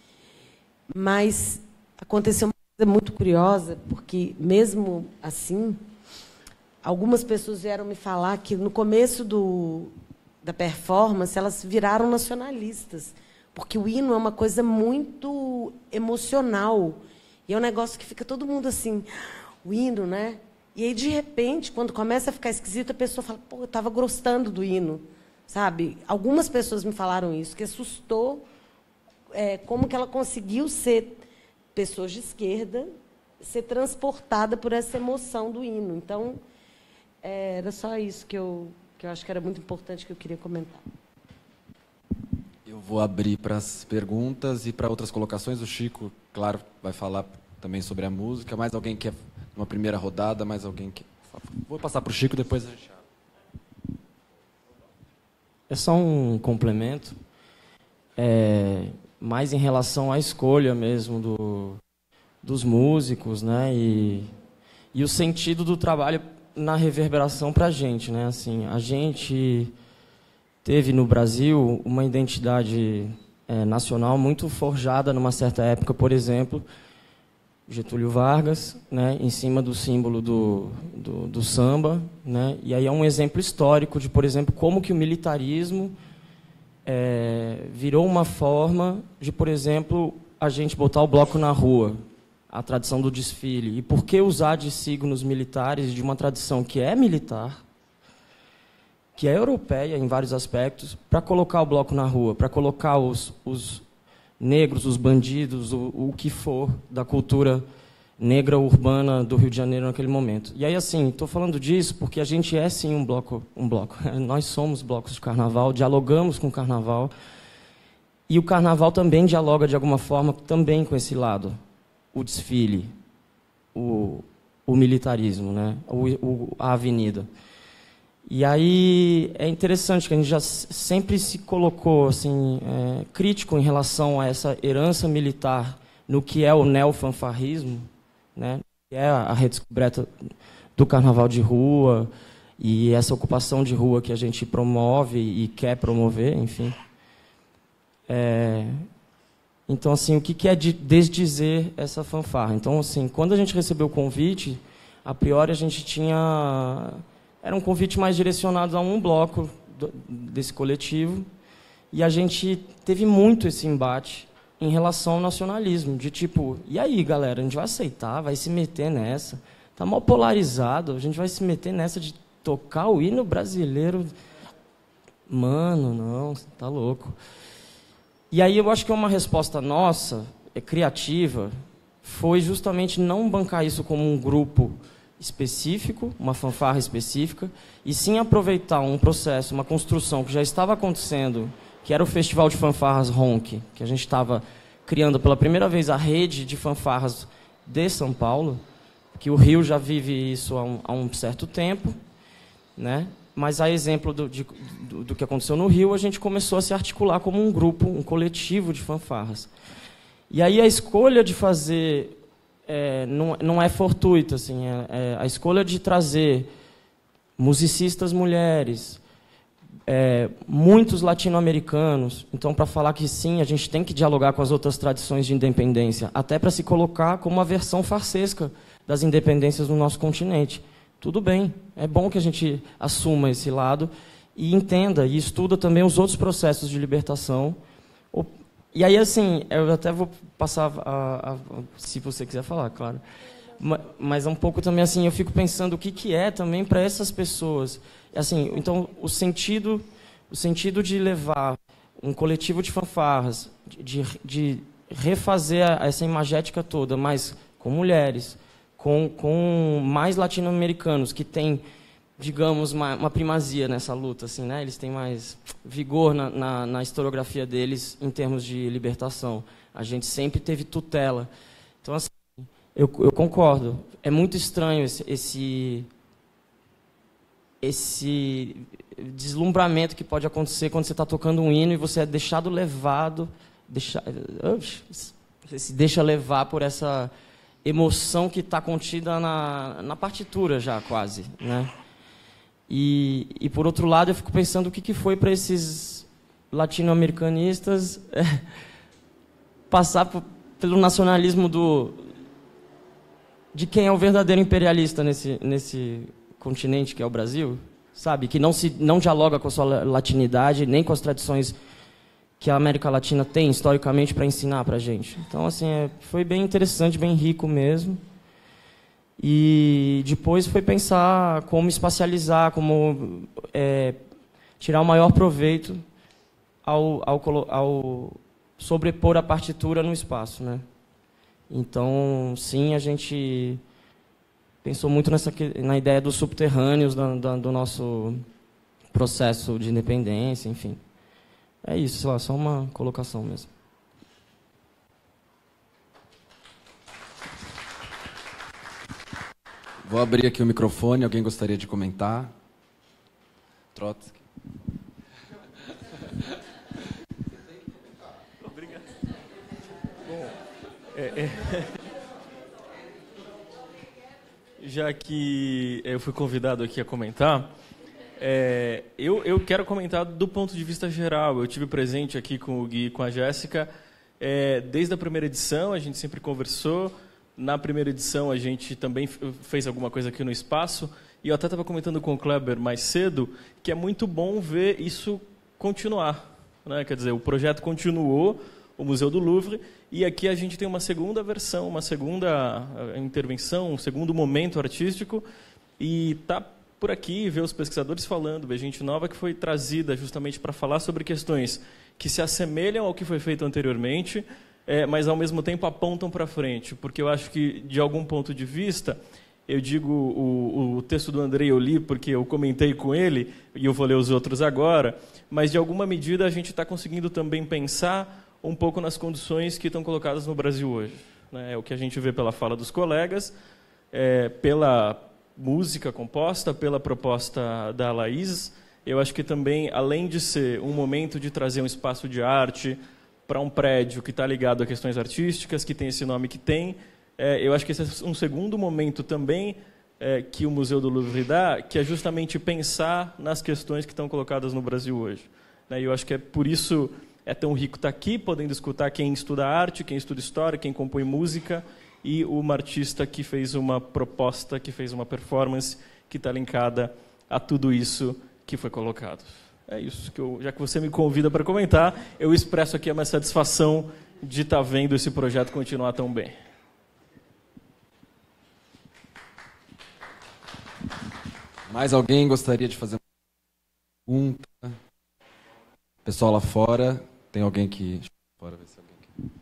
Mas aconteceu uma coisa muito curiosa, porque, mesmo assim, algumas pessoas vieram me falar que, no começo da performance, elas viraram nacionalistas, porque o hino é uma coisa muito emocional. E é um negócio que fica todo mundo assim, o hino, né? E aí, de repente, quando começa a ficar esquisito, a pessoa fala, pô, eu estava gostando do hino, sabe? Algumas pessoas me falaram isso, que assustou como que ela conseguiu ser, pessoas de esquerda, ser transportada por essa emoção do hino. Então, era só isso que eu acho que era muito importante, que eu queria comentar. Eu vou abrir para as perguntas e para outras colocações. O Chico, claro, vai falar também sobre a música. Mais alguém quer, numa primeira rodada, mais alguém quer? Vou passar para o Chico, depois a gente abre. É só um complemento, mais em relação à escolha mesmo dos músicos, né? E o sentido do trabalho na reverberação para a gente, né? Assim, a gente teve no Brasil uma identidade nacional muito forjada numa certa época, por exemplo, Getúlio Vargas, né, em cima do símbolo do samba, né, e aí é um exemplo histórico de, por exemplo, como que o militarismo virou uma forma de, por exemplo, a gente botar o bloco na rua, a tradição do desfile, e por que usar de signos militares de uma tradição que é militar, que é europeia em vários aspectos, para colocar o bloco na rua, para colocar os negros, os bandidos, o que for da cultura negra urbana do Rio de Janeiro naquele momento. E aí, assim, estou falando disso porque a gente é, sim, um bloco. Nós somos blocos de carnaval, dialogamos com o carnaval, e o carnaval também dialoga, de alguma forma, também com esse lado. O desfile, o militarismo, né? A avenida. E aí é interessante que a gente já sempre se colocou assim, crítico em relação a essa herança militar no que é o neofanfarrismo, né? Que é a redescoberta do carnaval de rua e essa ocupação de rua que a gente promove e quer promover, enfim. Então, assim, o que é desdizer essa fanfarra? Então, assim, quando a gente recebeu o convite, a priori a gente tinha... Era um convite mais direcionado a um bloco desse coletivo, e a gente teve muito esse embate em relação ao nacionalismo, de tipo, e aí, galera, a gente vai aceitar, vai se meter nessa? Tá mal polarizado, a gente vai se meter nessa de tocar o hino brasileiro? Mano, não, você tá louco. E aí eu acho que uma resposta nossa, criativa, foi justamente não bancar isso como um grupo específico, uma fanfarra específica, e sim aproveitar um processo, uma construção que já estava acontecendo, que era o Festival de Fanfarras Ronk, que a gente estava criando pela primeira vez a rede de fanfarras de São Paulo, que o Rio já vive isso há um certo tempo, né? Mas, a exemplo do que aconteceu no Rio, a gente começou a se articular como um grupo, um coletivo de fanfarras. E aí a escolha de fazer... não é fortuita, assim, a escolha de trazer musicistas mulheres, muitos latino-americanos, então, para falar que sim, a gente tem que dialogar com as outras tradições de independência, até para se colocar como uma versão farsesca das independências no nosso continente. Tudo bem, é bom que a gente assuma esse lado e entenda e estuda também os outros processos de libertação. E aí, assim, eu até vou passar, se você quiser falar, claro. Mas um pouco também, assim, eu fico pensando o que é também para essas pessoas. Assim, então, o sentido de levar um coletivo de fanfarras, de refazer essa imagética toda, mas com mulheres, com mais latino-americanos, que têm, digamos, uma primazia nessa luta, assim, né? Eles têm mais vigor na historiografia deles em termos de libertação. A gente sempre teve tutela. Então, assim, eu concordo. É muito estranho esse deslumbramento que pode acontecer quando você está tocando um hino e você é deixado levado, você se deixa levar por essa emoção que está contida na partitura já, quase, né? E, por outro lado, eu fico pensando o que foi para esses latino-americanistas passar pelo nacionalismo de quem é o verdadeiro imperialista nesse continente que é o Brasil, sabe? Que não dialoga com a sua latinidade, nem com as tradições que a América Latina tem historicamente para ensinar para a gente. Então, assim, foi bem interessante, bem rico mesmo. E depois foi pensar como espacializar, como tirar o maior proveito ao sobrepor a partitura no espaço, né? Então, sim, a gente pensou muito na ideia dos subterrâneos do nosso processo de independência, enfim. É isso, sei lá, só uma colocação mesmo. Vou abrir aqui o microfone. Alguém gostaria de comentar? Trotsky. Obrigado. Bom, já que eu fui convidado aqui a comentar, eu quero comentar do ponto de vista geral. Eu tive presente aqui com o Gui e com a Jéssica desde a primeira edição, a gente sempre conversou. Na primeira edição, a gente também fez alguma coisa aqui no espaço. E eu até estava comentando com o Kleber mais cedo que é muito bom ver isso continuar, né? Quer dizer, o projeto continuou, o Museu do Louvre, e aqui a gente tem uma segunda versão, uma segunda intervenção, um segundo momento artístico. E tá por aqui ver os pesquisadores falando, ver gente nova que foi trazida justamente para falar sobre questões que se assemelham ao que foi feito anteriormente, mas ao mesmo tempo apontam para frente, porque eu acho que, de algum ponto de vista, eu digo, o texto do Andrei eu li porque eu comentei com ele, e eu vou ler os outros agora, mas de alguma medida a gente está conseguindo também pensar um pouco nas condições que estão colocadas no Brasil hoje, né? É o que a gente vê pela fala dos colegas, pela música composta, pela proposta da Laís. Eu acho que também, além de ser um momento de trazer um espaço de arte para um prédio que está ligado a questões artísticas, que tem esse nome que tem, eu acho que esse é um segundo momento também que o Museu do Louvre dá, que é justamente pensar nas questões que estão colocadas no Brasil hoje, né? E eu acho que por isso é tão rico estar aqui, podendo escutar quem estuda arte, quem estuda história, quem compõe música, e uma artista que fez uma proposta, que fez uma performance que está linkada a tudo isso que foi colocado. É isso que já que você me convida para comentar, eu expresso aqui a minha satisfação de estar vendo esse projeto continuar tão bem. Mais alguém gostaria de fazer uma pergunta? Pessoal lá fora, tem alguém que... Deixa eu fora ver se alguém aqui.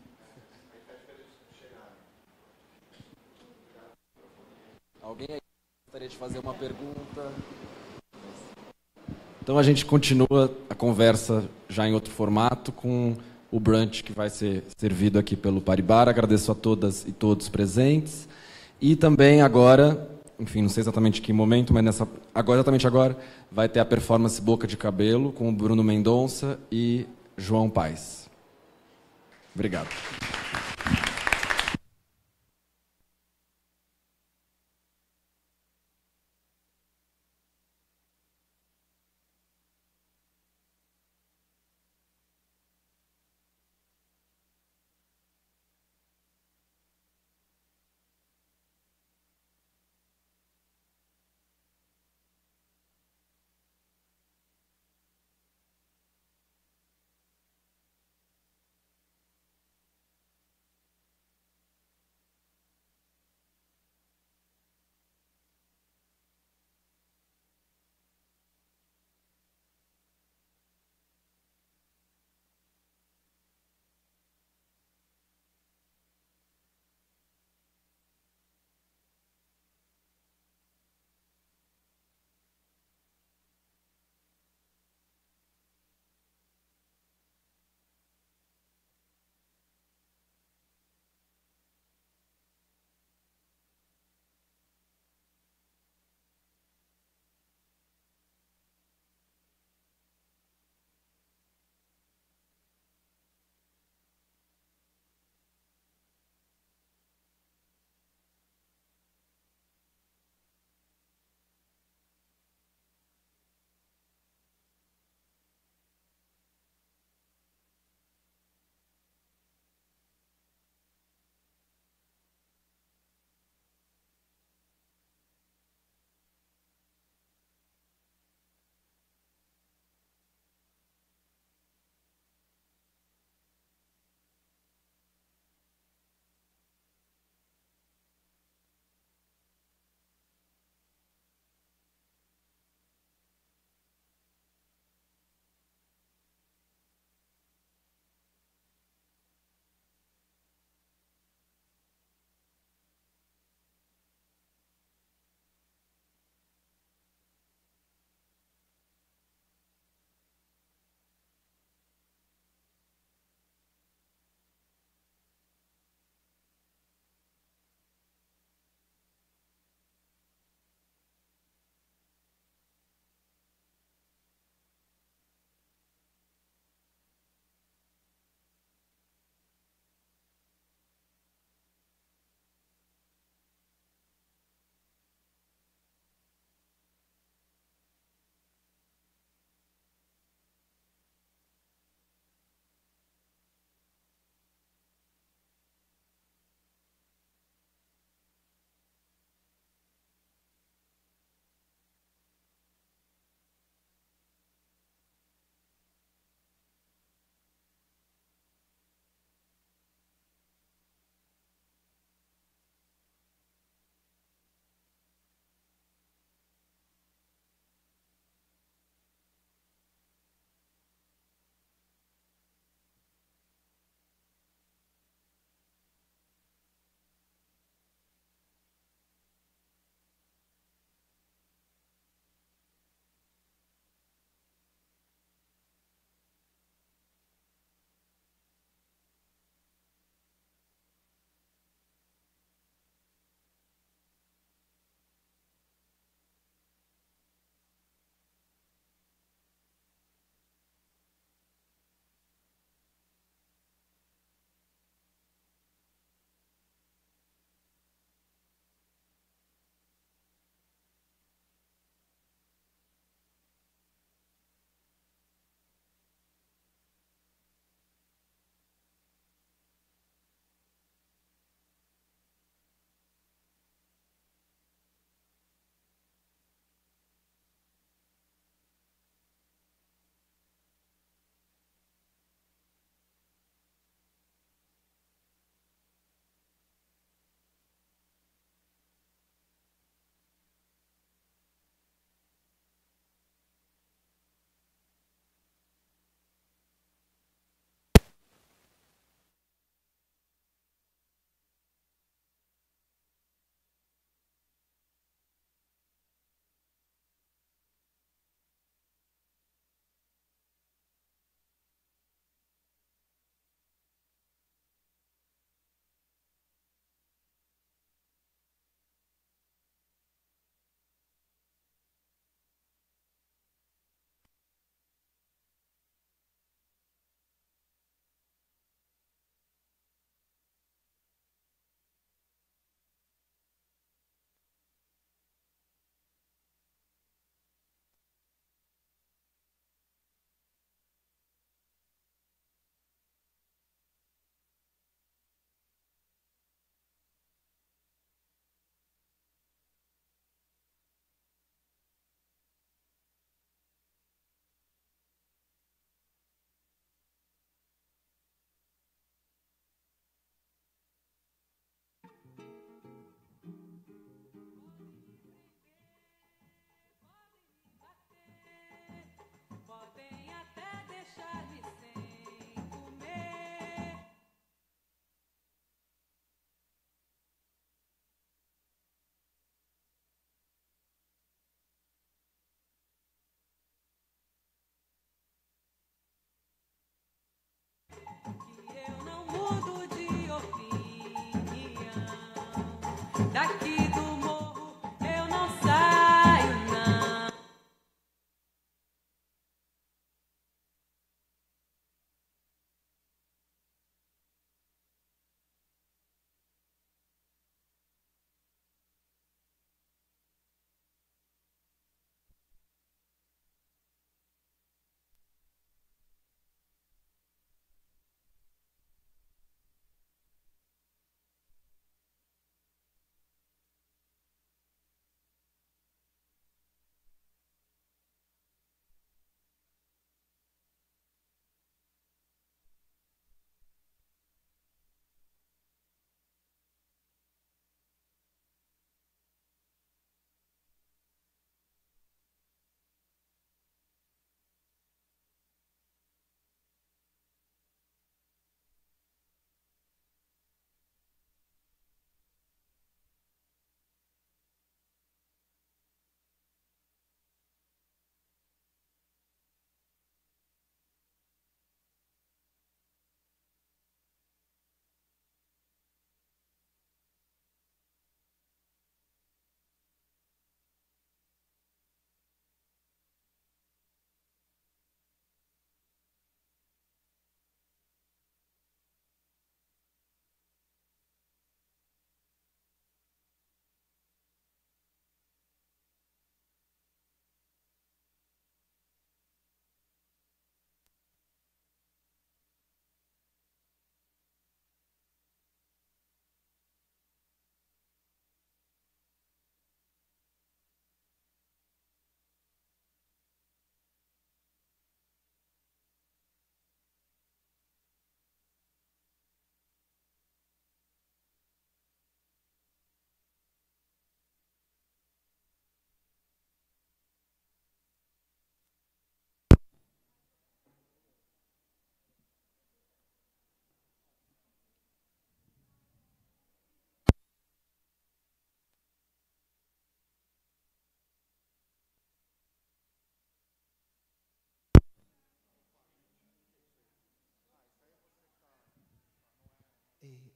Alguém aí gostaria de fazer uma pergunta? Então a gente continua a conversa já em outro formato com o brunch que vai ser servido aqui pelo Paribar. Agradeço a todas e todos presentes. E também agora, enfim, não sei exatamente que momento, mas exatamente agora, vai ter a performance Boca de Cabelo com o Bruno Mendonça e João Paes. Obrigado.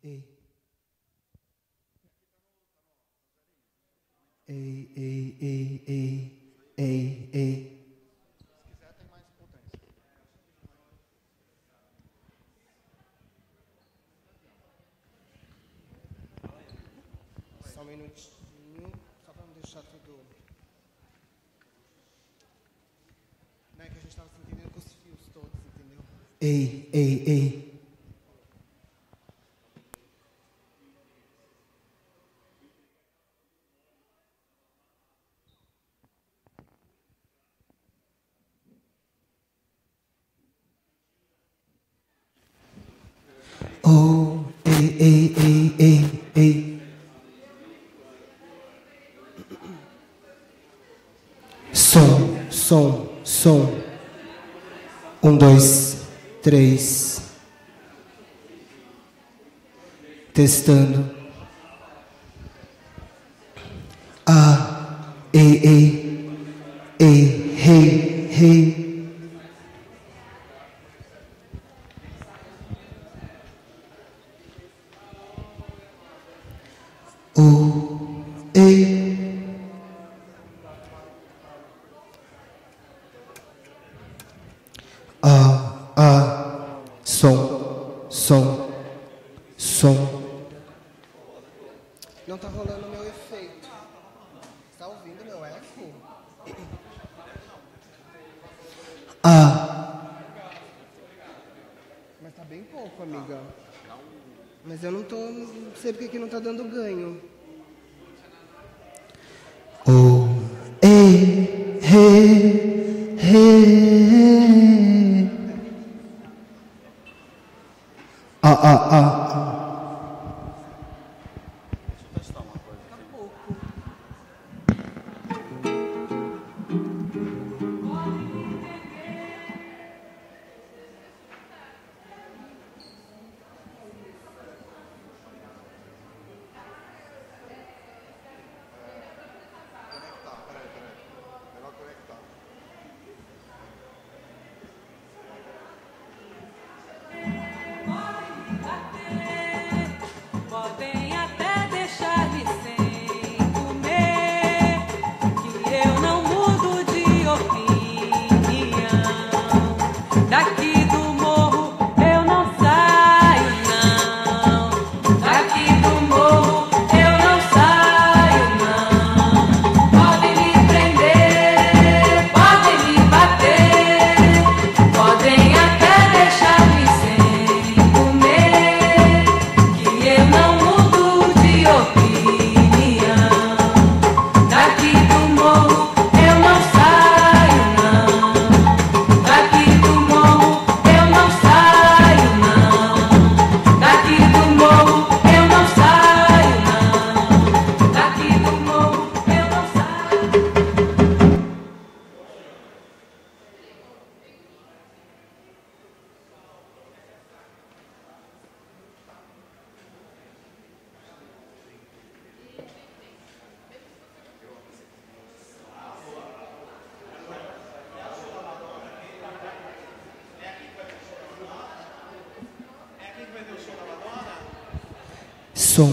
Ei. Ei, ei, ei, ei, ei, ei. Se quiser, tem mais potência. Só um minutinho, só para não deixar tudo... Não é que a gente estava se entendendo com os fios todos, entendeu? Ei, ei, ei. Oh, ei, ei, ei, ei, ei. Som, som, som. 1, 2, 3. Testando. Ah, ei, ei, ei, rei, rei. O, ei. Som, som, som. Não tá rolando o meu efeito. Tá ouvindo meu eco? Mas tá bem pouco, amiga. Mas eu não tô... Não sei porque que não tá dando ganho. Oh, ei, rei, rei. Podem até deixar-me sem comer, que eu não mudo de opinião. Daqui do morro eu não saio, não. Daqui do morro eu não saio, não. Podem me prender, podem me bater, podem até deixar-me sem comer, que eu não mudo de opinião. Daqui do morro eu não saio, não. Daqui do morro eu não saio, não. Daqui do morro eu não saio, não. Daqui do morro eu não saio. Som.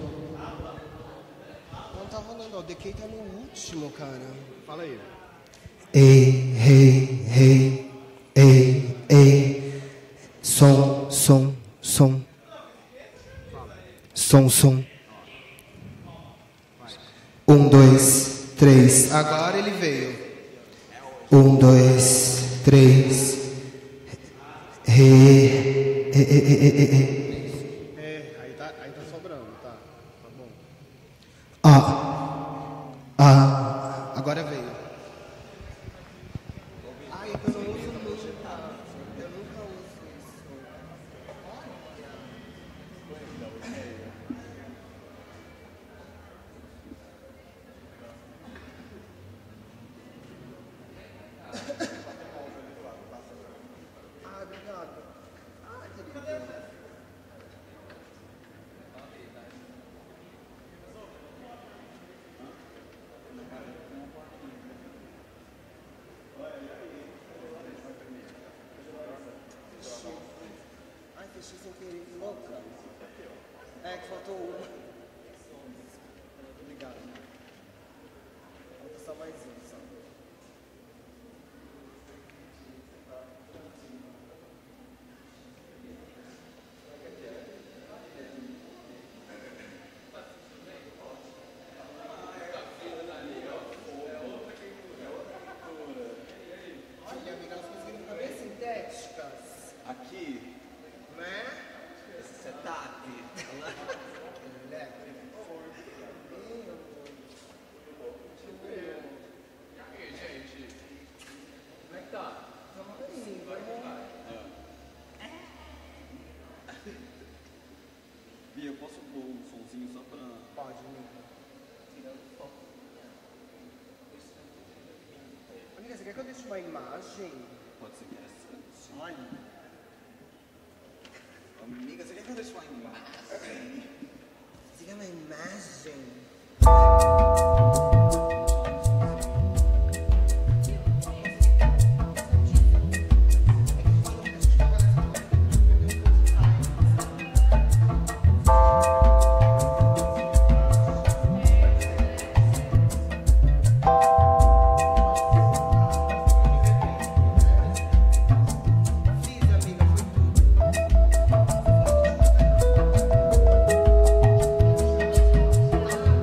Não tá rolando, o decay tá no último, cara. Fala aí. Ei, rei, rei, ei, ei. Som, som, som. Som, som. 1, 2, 3. Agora ele veio. 1, 2, 3. Rei, ei. Aí tá sobrando, tá bom. Agora veio. Ai, eu não uso nunca. Eu nunca uso isso. Obrigado. Cadê? fechei sem querer, que louca. É, que faltou uma. Obrigado. Vou passar mais um, só. Olha, amiga, elas conseguiram ficar bem sintéticas. Aqui, Né? esse setup. E aí, gente? Como é que tá? Bia, eu posso pôr um sonzinho só pra... Pode, amiga. Amiga, você quer que eu deixe uma imagem? Pode ser que essa. Olha. Amiga, você quer que eu deixe uma imagem? Você quer uma imagem? Fiz, amiga, foi tudo.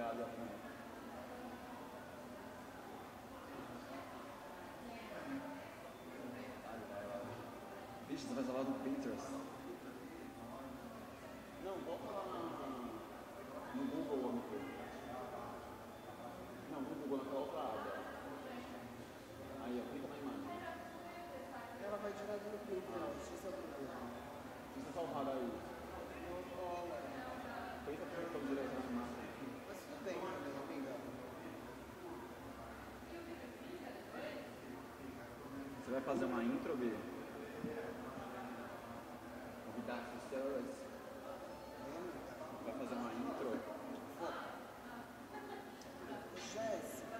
olhada. Vixe, você vai falar do Pinterest. Não, volta lá no Google, amigo. Não, no Google, naquela outra aba. Aí, ó, clica na imagem. Ela vai direto no Pinterest. Deixa eu salvar aí. Pensa que eu estou direto na imagem. Mas tudo bem, amiga. Você vai fazer uma intro, Bi? Novidades dos senhores? Vai fazer uma intro? Jéssica.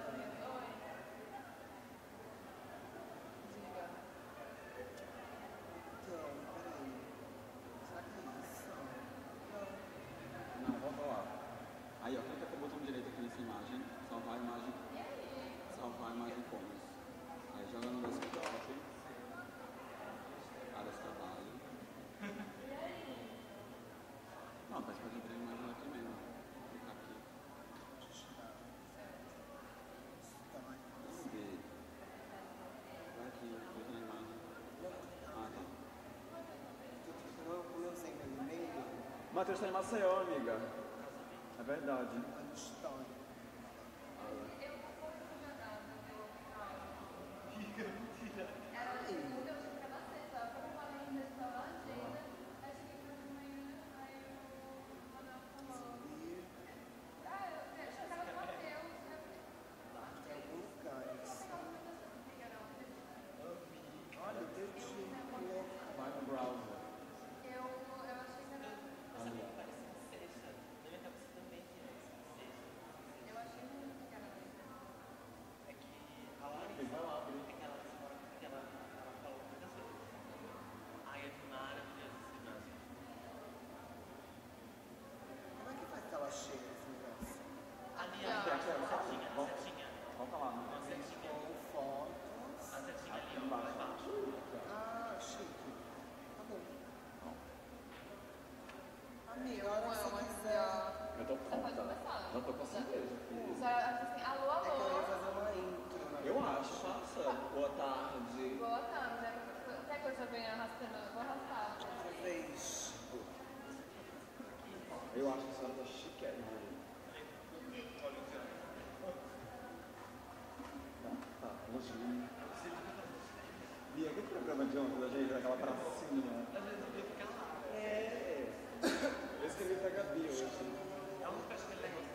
Então, peraí. Será que é isso? Não, volta lá. Aí, ó, clica com o botão direito aqui nessa imagem. Salvar a imagem. Salvar a imagem como? Aí joga no desktop. Áreas de trabalho. Não, mas pode abrir a imagem aqui mesmo. Clicar aqui. Vamos ver. Vai aqui, clica na imagem. Ah, tá. Matheus está em Maceió, amiga. É verdade. Vai no browser. Como é que faz tela cheia esse negócio? Ali, setinha. Volta lá, não tem setinha. Com fotos. A setinha ali, embaixo. Ah, chique. Tá bom. Amiga, olha se você quiser. Eu tô pronta. Já tô com certeza. Alô, alô. É que eu ia fazer uma intro. Eu acho, faça. Boa tarde. Boa tarde. Qualquer coisa eu venho arrastando, eu vou arrastar. Fez. Eu acho que a senhora tá chiquérrima. Tá, hoje. E aquele programa de ontem da gente, daquela pracinha. É. Eu escrevi pra Gabi hoje. É um caixa de legal.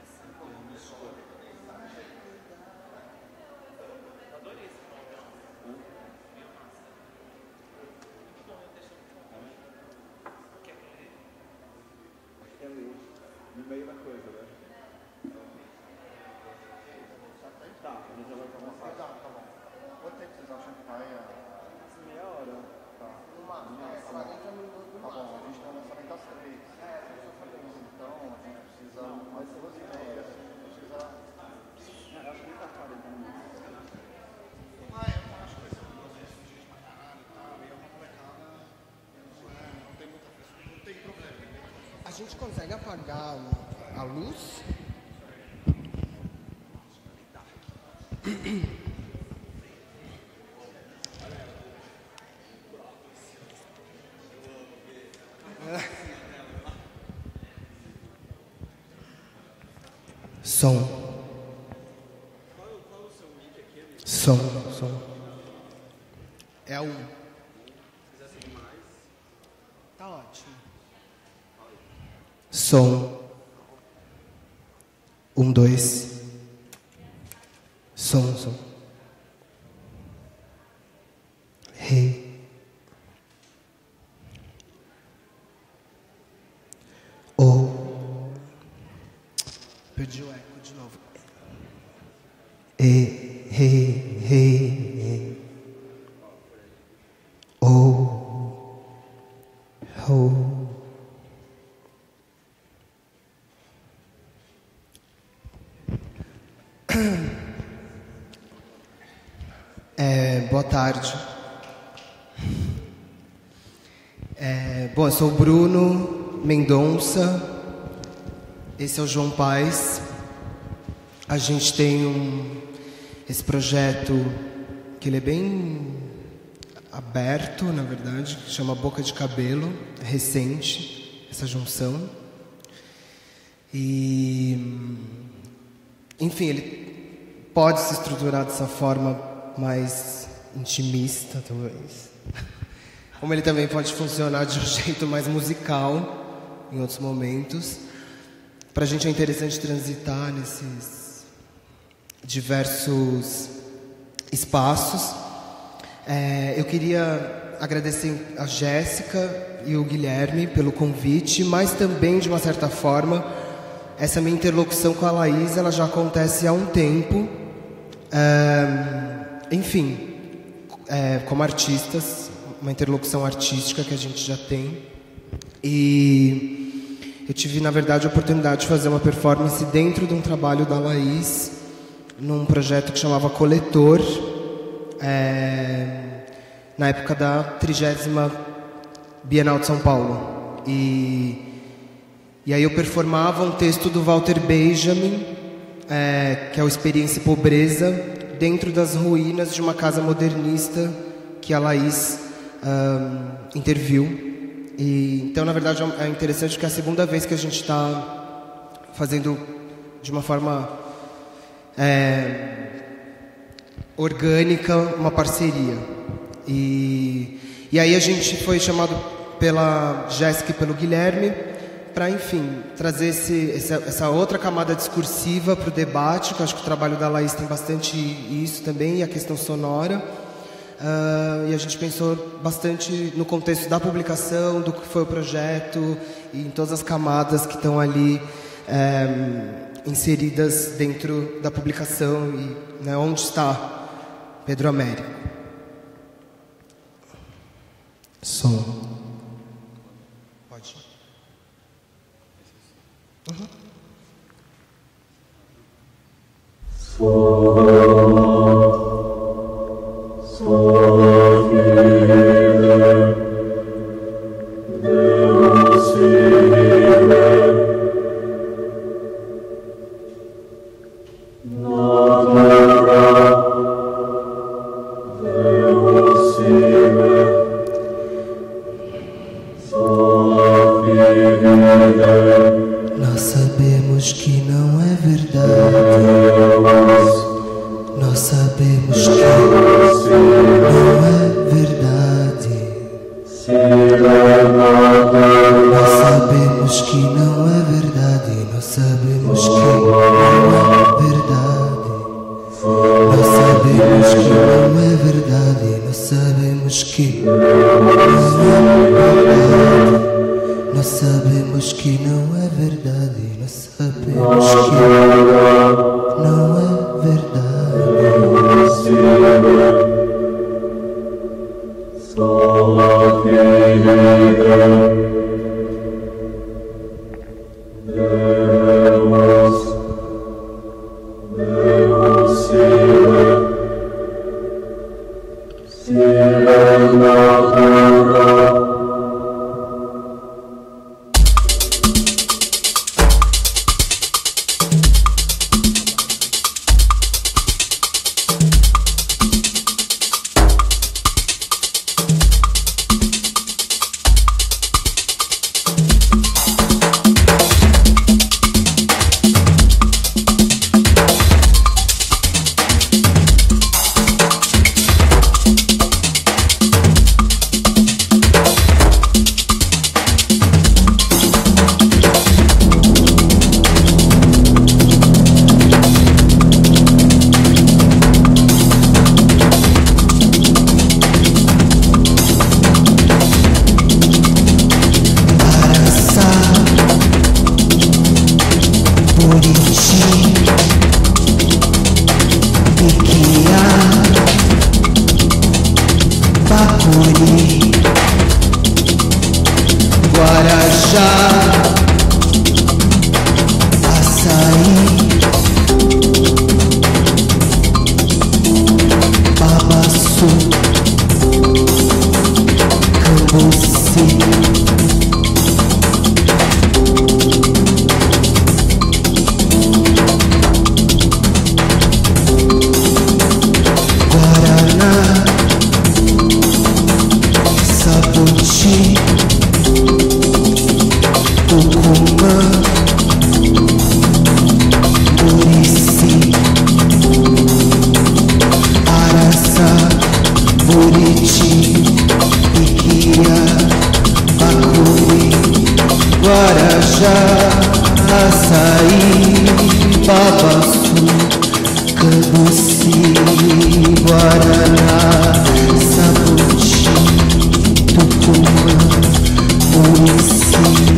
Adorei esse programa. Quer ler? No meio da coisa, né? Tá, a gente já vai começar. Tá bom. Quanto tempo vocês acham que vai? Meia hora. Tá. No máximo, 40 minutos. Tá bom, a gente começa bem às 3. Então, a gente precisa mais 2h30. Precisa. Acho que tá 40 minutos. Eu acho que vai ser uma coisa de pra caralho e tal. E é uma molecada. Não tem muita pressão. Não tem problema. A gente consegue apagar a luz? Som. Som. É um. Tá ótimo. Som. 1, 2. Som. Rei. O. Perdi o eco de novo. Rei. O. Boa tarde. Bom, eu sou o Bruno Mendonça. Esse é o João Paes. A gente tem esse projeto que ele é bem aberto, na verdade, que chama Boca de Cabelo, é recente essa junção. E, enfim, ele pode se estruturar dessa forma mais intimista, talvez. Como ele também pode funcionar de um jeito mais musical em outros momentos. Pra gente é interessante transitar nesses diversos espaços. Eu queria agradecer a Jéssica e o Guilherme pelo convite, mas também, de uma certa forma, essa minha interlocução com a Laís, ela já acontece há um tempo. Enfim, como artistas, uma interlocução artística que a gente já tem. E eu tive, na verdade, a oportunidade de fazer uma performance dentro de um trabalho da Laís, num projeto que chamava Coletor, na época da 30ª Bienal de São Paulo. E aí eu performava um texto do Walter Benjamin, que é o Experiência e Pobreza, dentro das ruínas de uma casa modernista que a Laís interviu. Então, na verdade, é interessante que é a segunda vez que a gente está fazendo de uma forma orgânica uma parceria. E aí a gente foi chamado pela Jéssica e pelo Guilherme para, enfim, trazer essa outra camada discursiva para o debate, que eu acho que o trabalho da Laís tem bastante isso também, e a questão sonora. E a gente pensou bastante no contexto da publicação, do que foi o projeto, e em todas as camadas que estão ali inseridas dentro da publicação e, né, onde está Pedro Américo. Som. Pode. Nós sabemos que não é verdade. Nós sabemos que não é verdade. Nós sabemos que não é verdade. Nós sabemos que não é verdade. Nós sabemos que não é verdade. Nós sabemos que não é verdade. Nós sabemos que não é verdade. Nós sabemos que não é verdade. maracujá, açaí, babaçu, cambuci, guaraná, sabuti, tucumã, murici.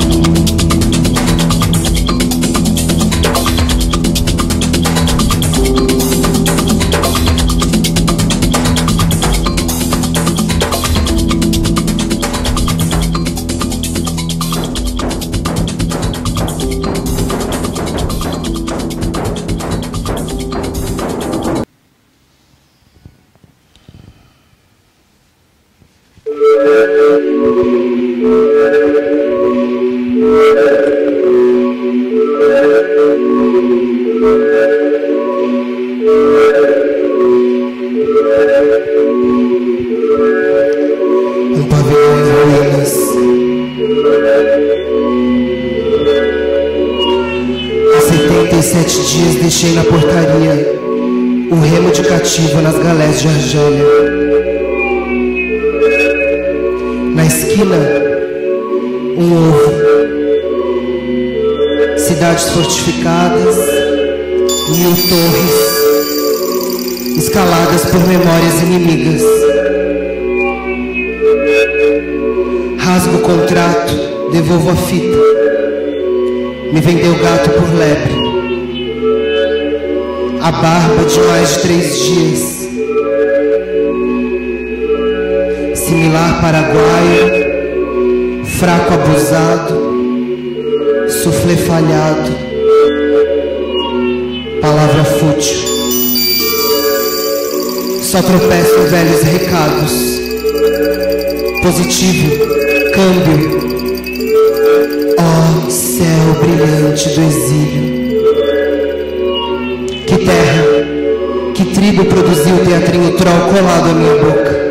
Um pavilhão em ruínas. Há 77 dias deixei na portaria o remo de cativo nas galés de Argélia. Na esquina, um ovo. Cidades fortificadas, 1000 torres, escaladas por memórias inimigas. Rasgo o contrato, devolvo a fita. Me vendeu gato por lebre. A barba de mais de 3 dias. Similar paraguaio, fraco abusado, suflê falhado, palavra fútil. Só tropeço em velhos recados. Positivo, câmbio. Ó céu brilhante do exílio. Que terra, que tribo produziu o teatrinho troll colado à minha boca?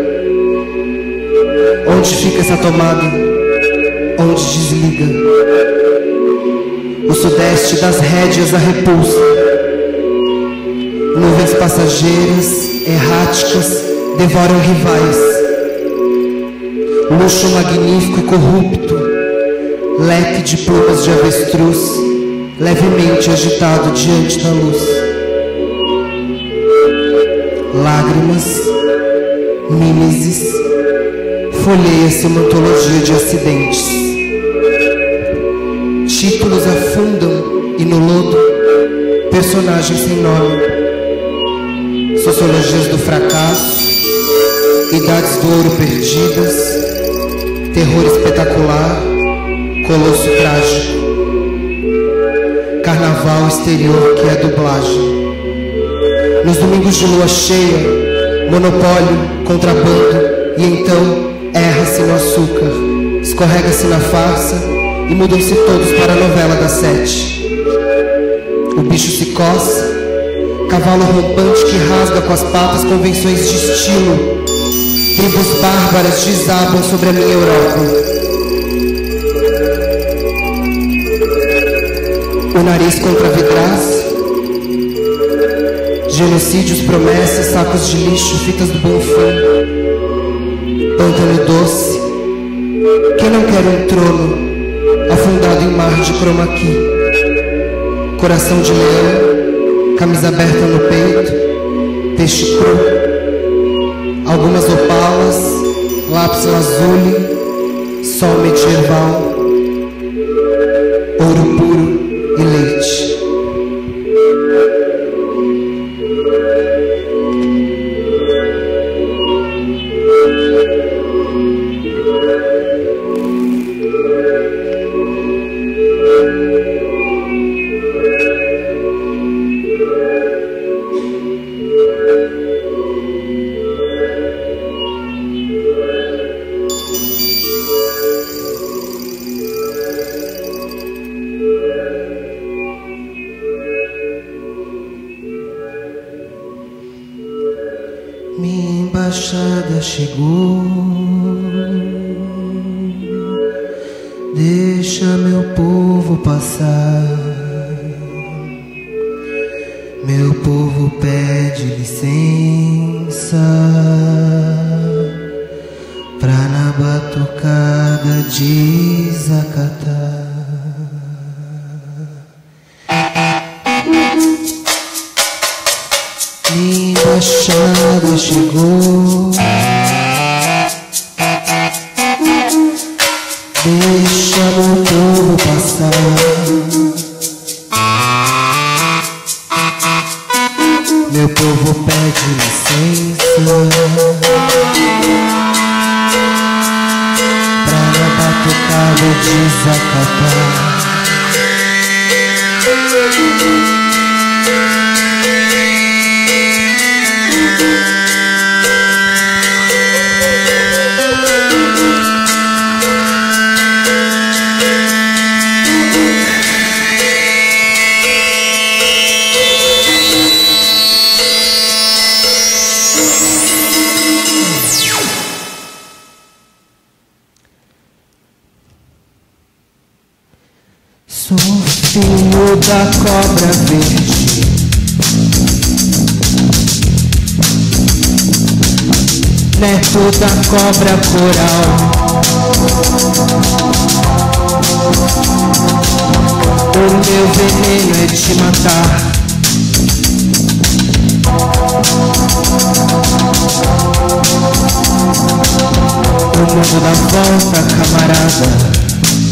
Onde fica essa tomada? Onde desliga? O sudeste das rédeas a repulsa. Nuvens passageiras, erráticas, devoram rivais. Luxo magnífico e corrupto, leque de plumas de avestruz, levemente agitado diante da luz. Lágrimas, mimeses, folheia-se uma antologia de acidentes. Títulos afundam e no lodo, personagens sem nome. Sociologias do fracasso, idades do ouro perdidas, terror espetacular, colosso trágico. Carnaval exterior que é dublagem. Nos domingos de lua cheia, monopólio, contrabando, e então erra-se no açúcar, escorrega-se na farsa e mudam-se todos para a novela das 7. O bicho se coça, cavalo rompante que rasga com as patas convenções de estilo. Tribos bárbaras desabam sobre a minha Europa. O nariz contra a vidraça. Genocídios, promessas, sacos de lixo, fitas do Bonfim. Pântano doce. Quem não quer um trono afundado em mar de chroma key? Coração de leão, camisa aberta no peito, peixe cru. Algumas opalas, lápis lazuli, sol medieval, ouro puro e leite. Minha embaixada chegou, deixa meu povo passar. Meu povo pede licença pra na batucada desacatar. chegou. Deixa meu povo passar. Meu povo pede licença pra não batucado desacatar. Sou filho da cobra verde, neto da cobra coral. O meu veneno é de matar. O mundo dá volta, camarada.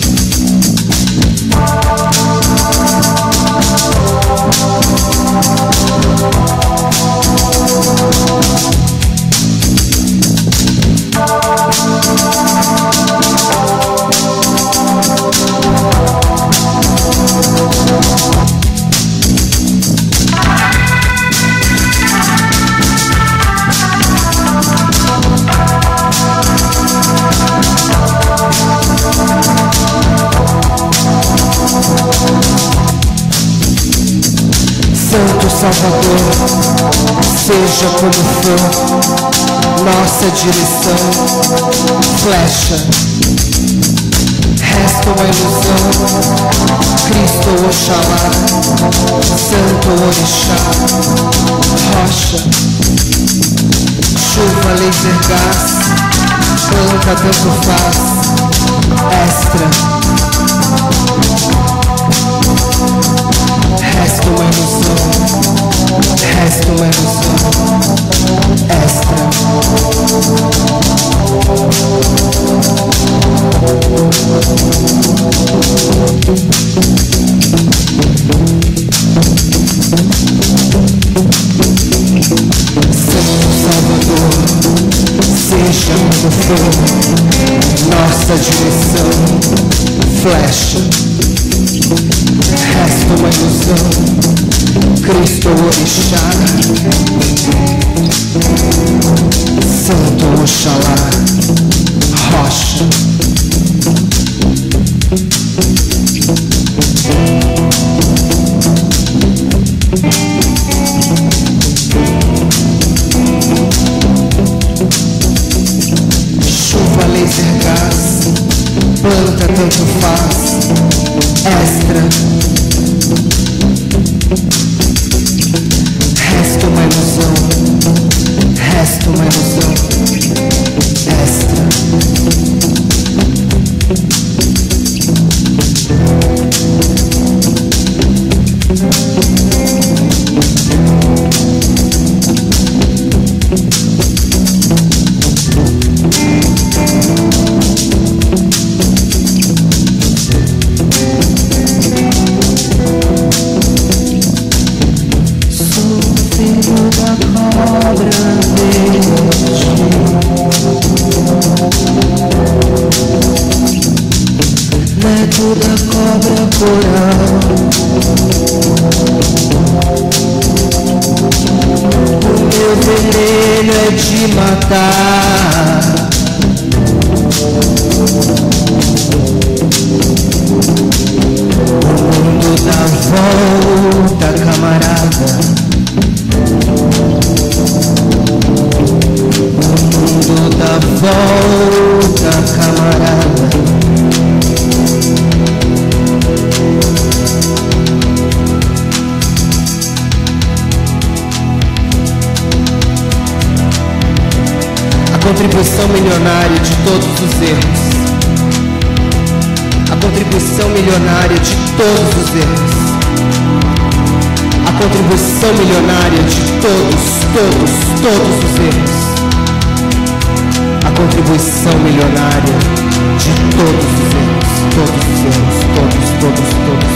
Santo Salvador, seja como for, nossa direção, flecha, resta uma ilusão, Cristo Oxalá, Santo Orixá, rocha, chuva, laser, gás, planta, tanto faz, extra, resta uma ilusão, resta uma ilusão, extra. Santo Salvador, seja como for, nossa direção, flecha, resta uma ilusão, Cristo Orixá, Santo Oxalá, rocha. Chuva, laser, gás, planta, tanto faz, extra. Resta uma ilusão, resta uma ilusão, extra. Neto da cobra coral, o meu veneno é de matar. O mundo dá volta, camarada. O mundo dá volta, camarada. Contribuição milionária de todos os erros. A contribuição milionária de todos os erros. A contribuição milionária de todos os erros. A contribuição milionária de todos os erros, todos os erros, todos os erros.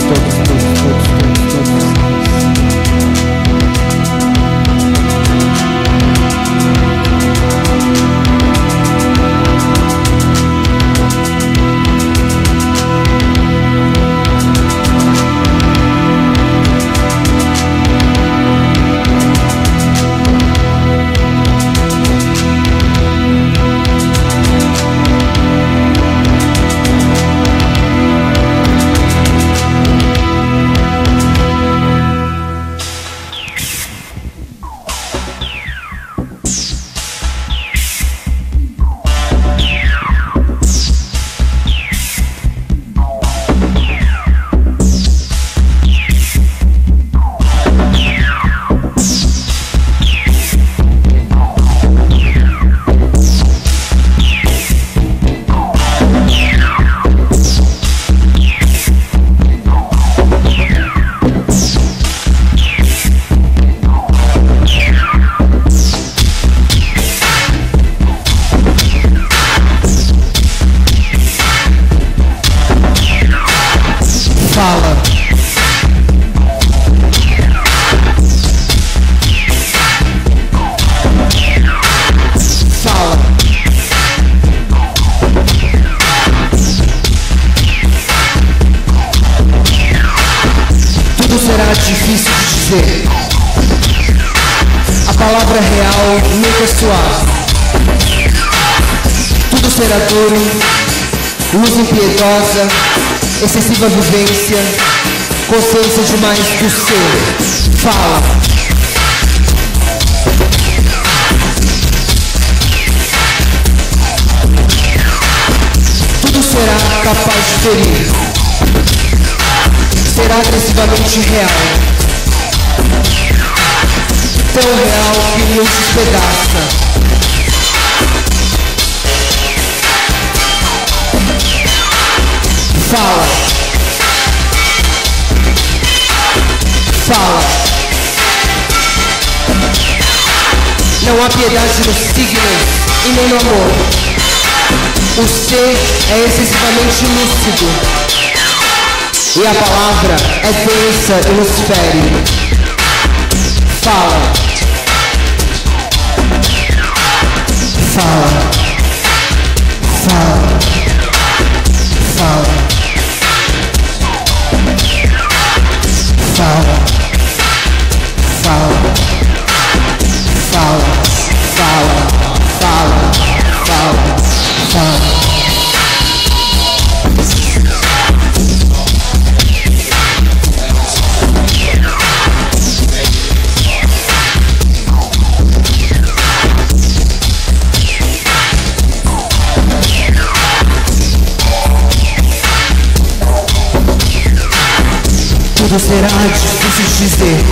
A palavra real nunca é suave. Tudo será duro, luz impiedosa, excessiva vivência, consciência demais do ser. Fala. Tudo será capaz de ferir. Será agressivamente real. Tão real que nos despedaça. Fala. Fala. Não há piedade nos signos e nem no amor. O ser é excessivamente lúcido. E a palavra é densa e nos fere. Fala. Fala. Fala. Fala. Fala. Fala. Fala. Fala. Fala. Fala. Fala. Tudo será difícil de dizer.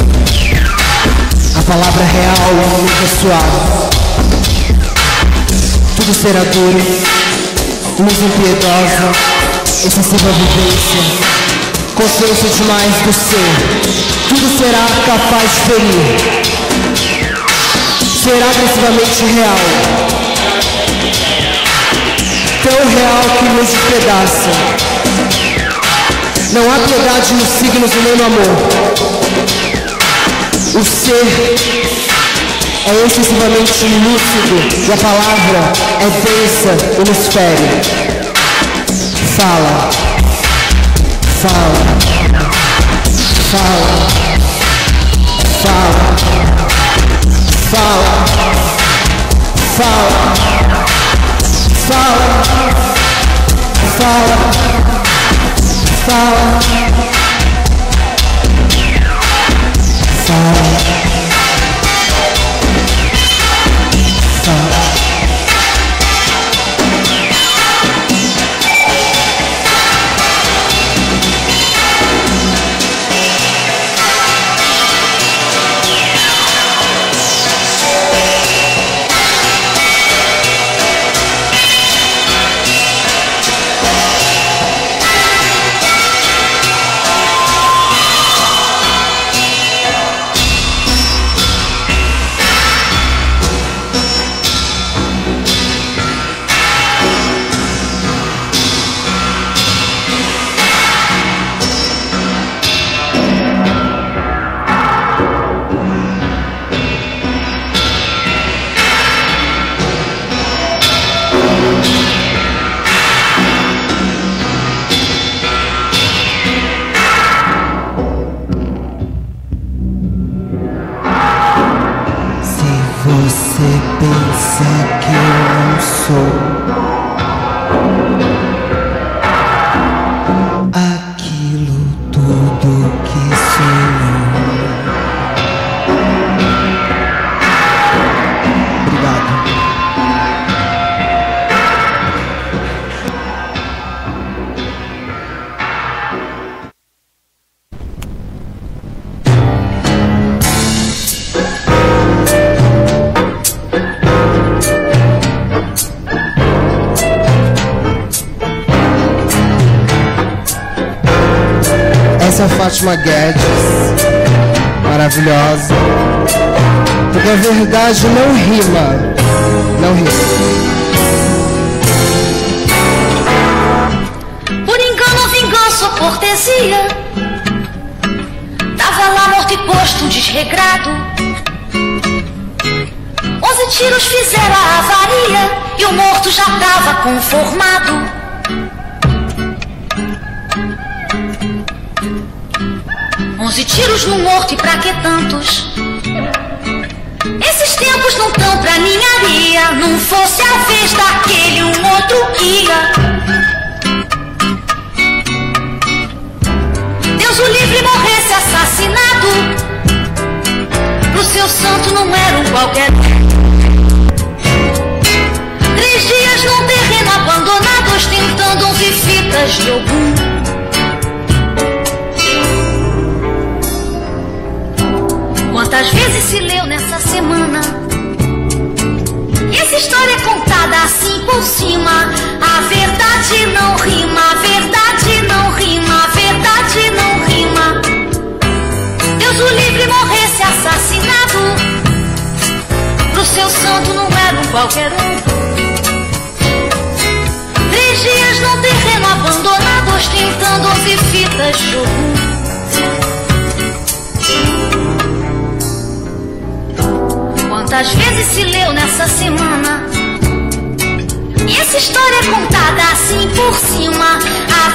A palavra real nunca é suave. Tudo será duro, luz impiedosa, excessiva vivência, consciência demais do ser. Tudo será capaz de ferir. Será agressivamente real. Tão real que nos despedaça. Não há piedade nos signos e nem no amor. O ser é excessivamente lúcido e a palavra é densa e nos fere. Fala. Fala. Fala. Fala. Fala. Fala. Fala. Fala. Fala. Fala. Fala. essa Fátima Guedes, maravilhosa. Porque a verdade não rima, não rima. Por engano, vingança ou cortesia, tava lá morto e posto, desregrado. 11 tiros fizeram a avaria e o morto já tava conformado. 11 tiros no morto e pra que tantos? Esses tempos não tão pra ninharia. Não fosse a vez daquele, um outro ia. Deus o livre morresse assassinado. Pro seu santo não era um qualquer. 3 dias num terreno abandonado, ostentando 11 fitas de Ogum. Quantas vezes se leu nessa semana? Essa história é contada assim por cima. A verdade não rima, a verdade não rima, a verdade não rima. Deus o livre morresse assassinado. Pro seu santo não era um qualquer um. 3 dias num terreno abandonado, ostentando 11 fitas de Ogum. Quantas vezes se leu nessa semana? E essa história é contada assim por cima. A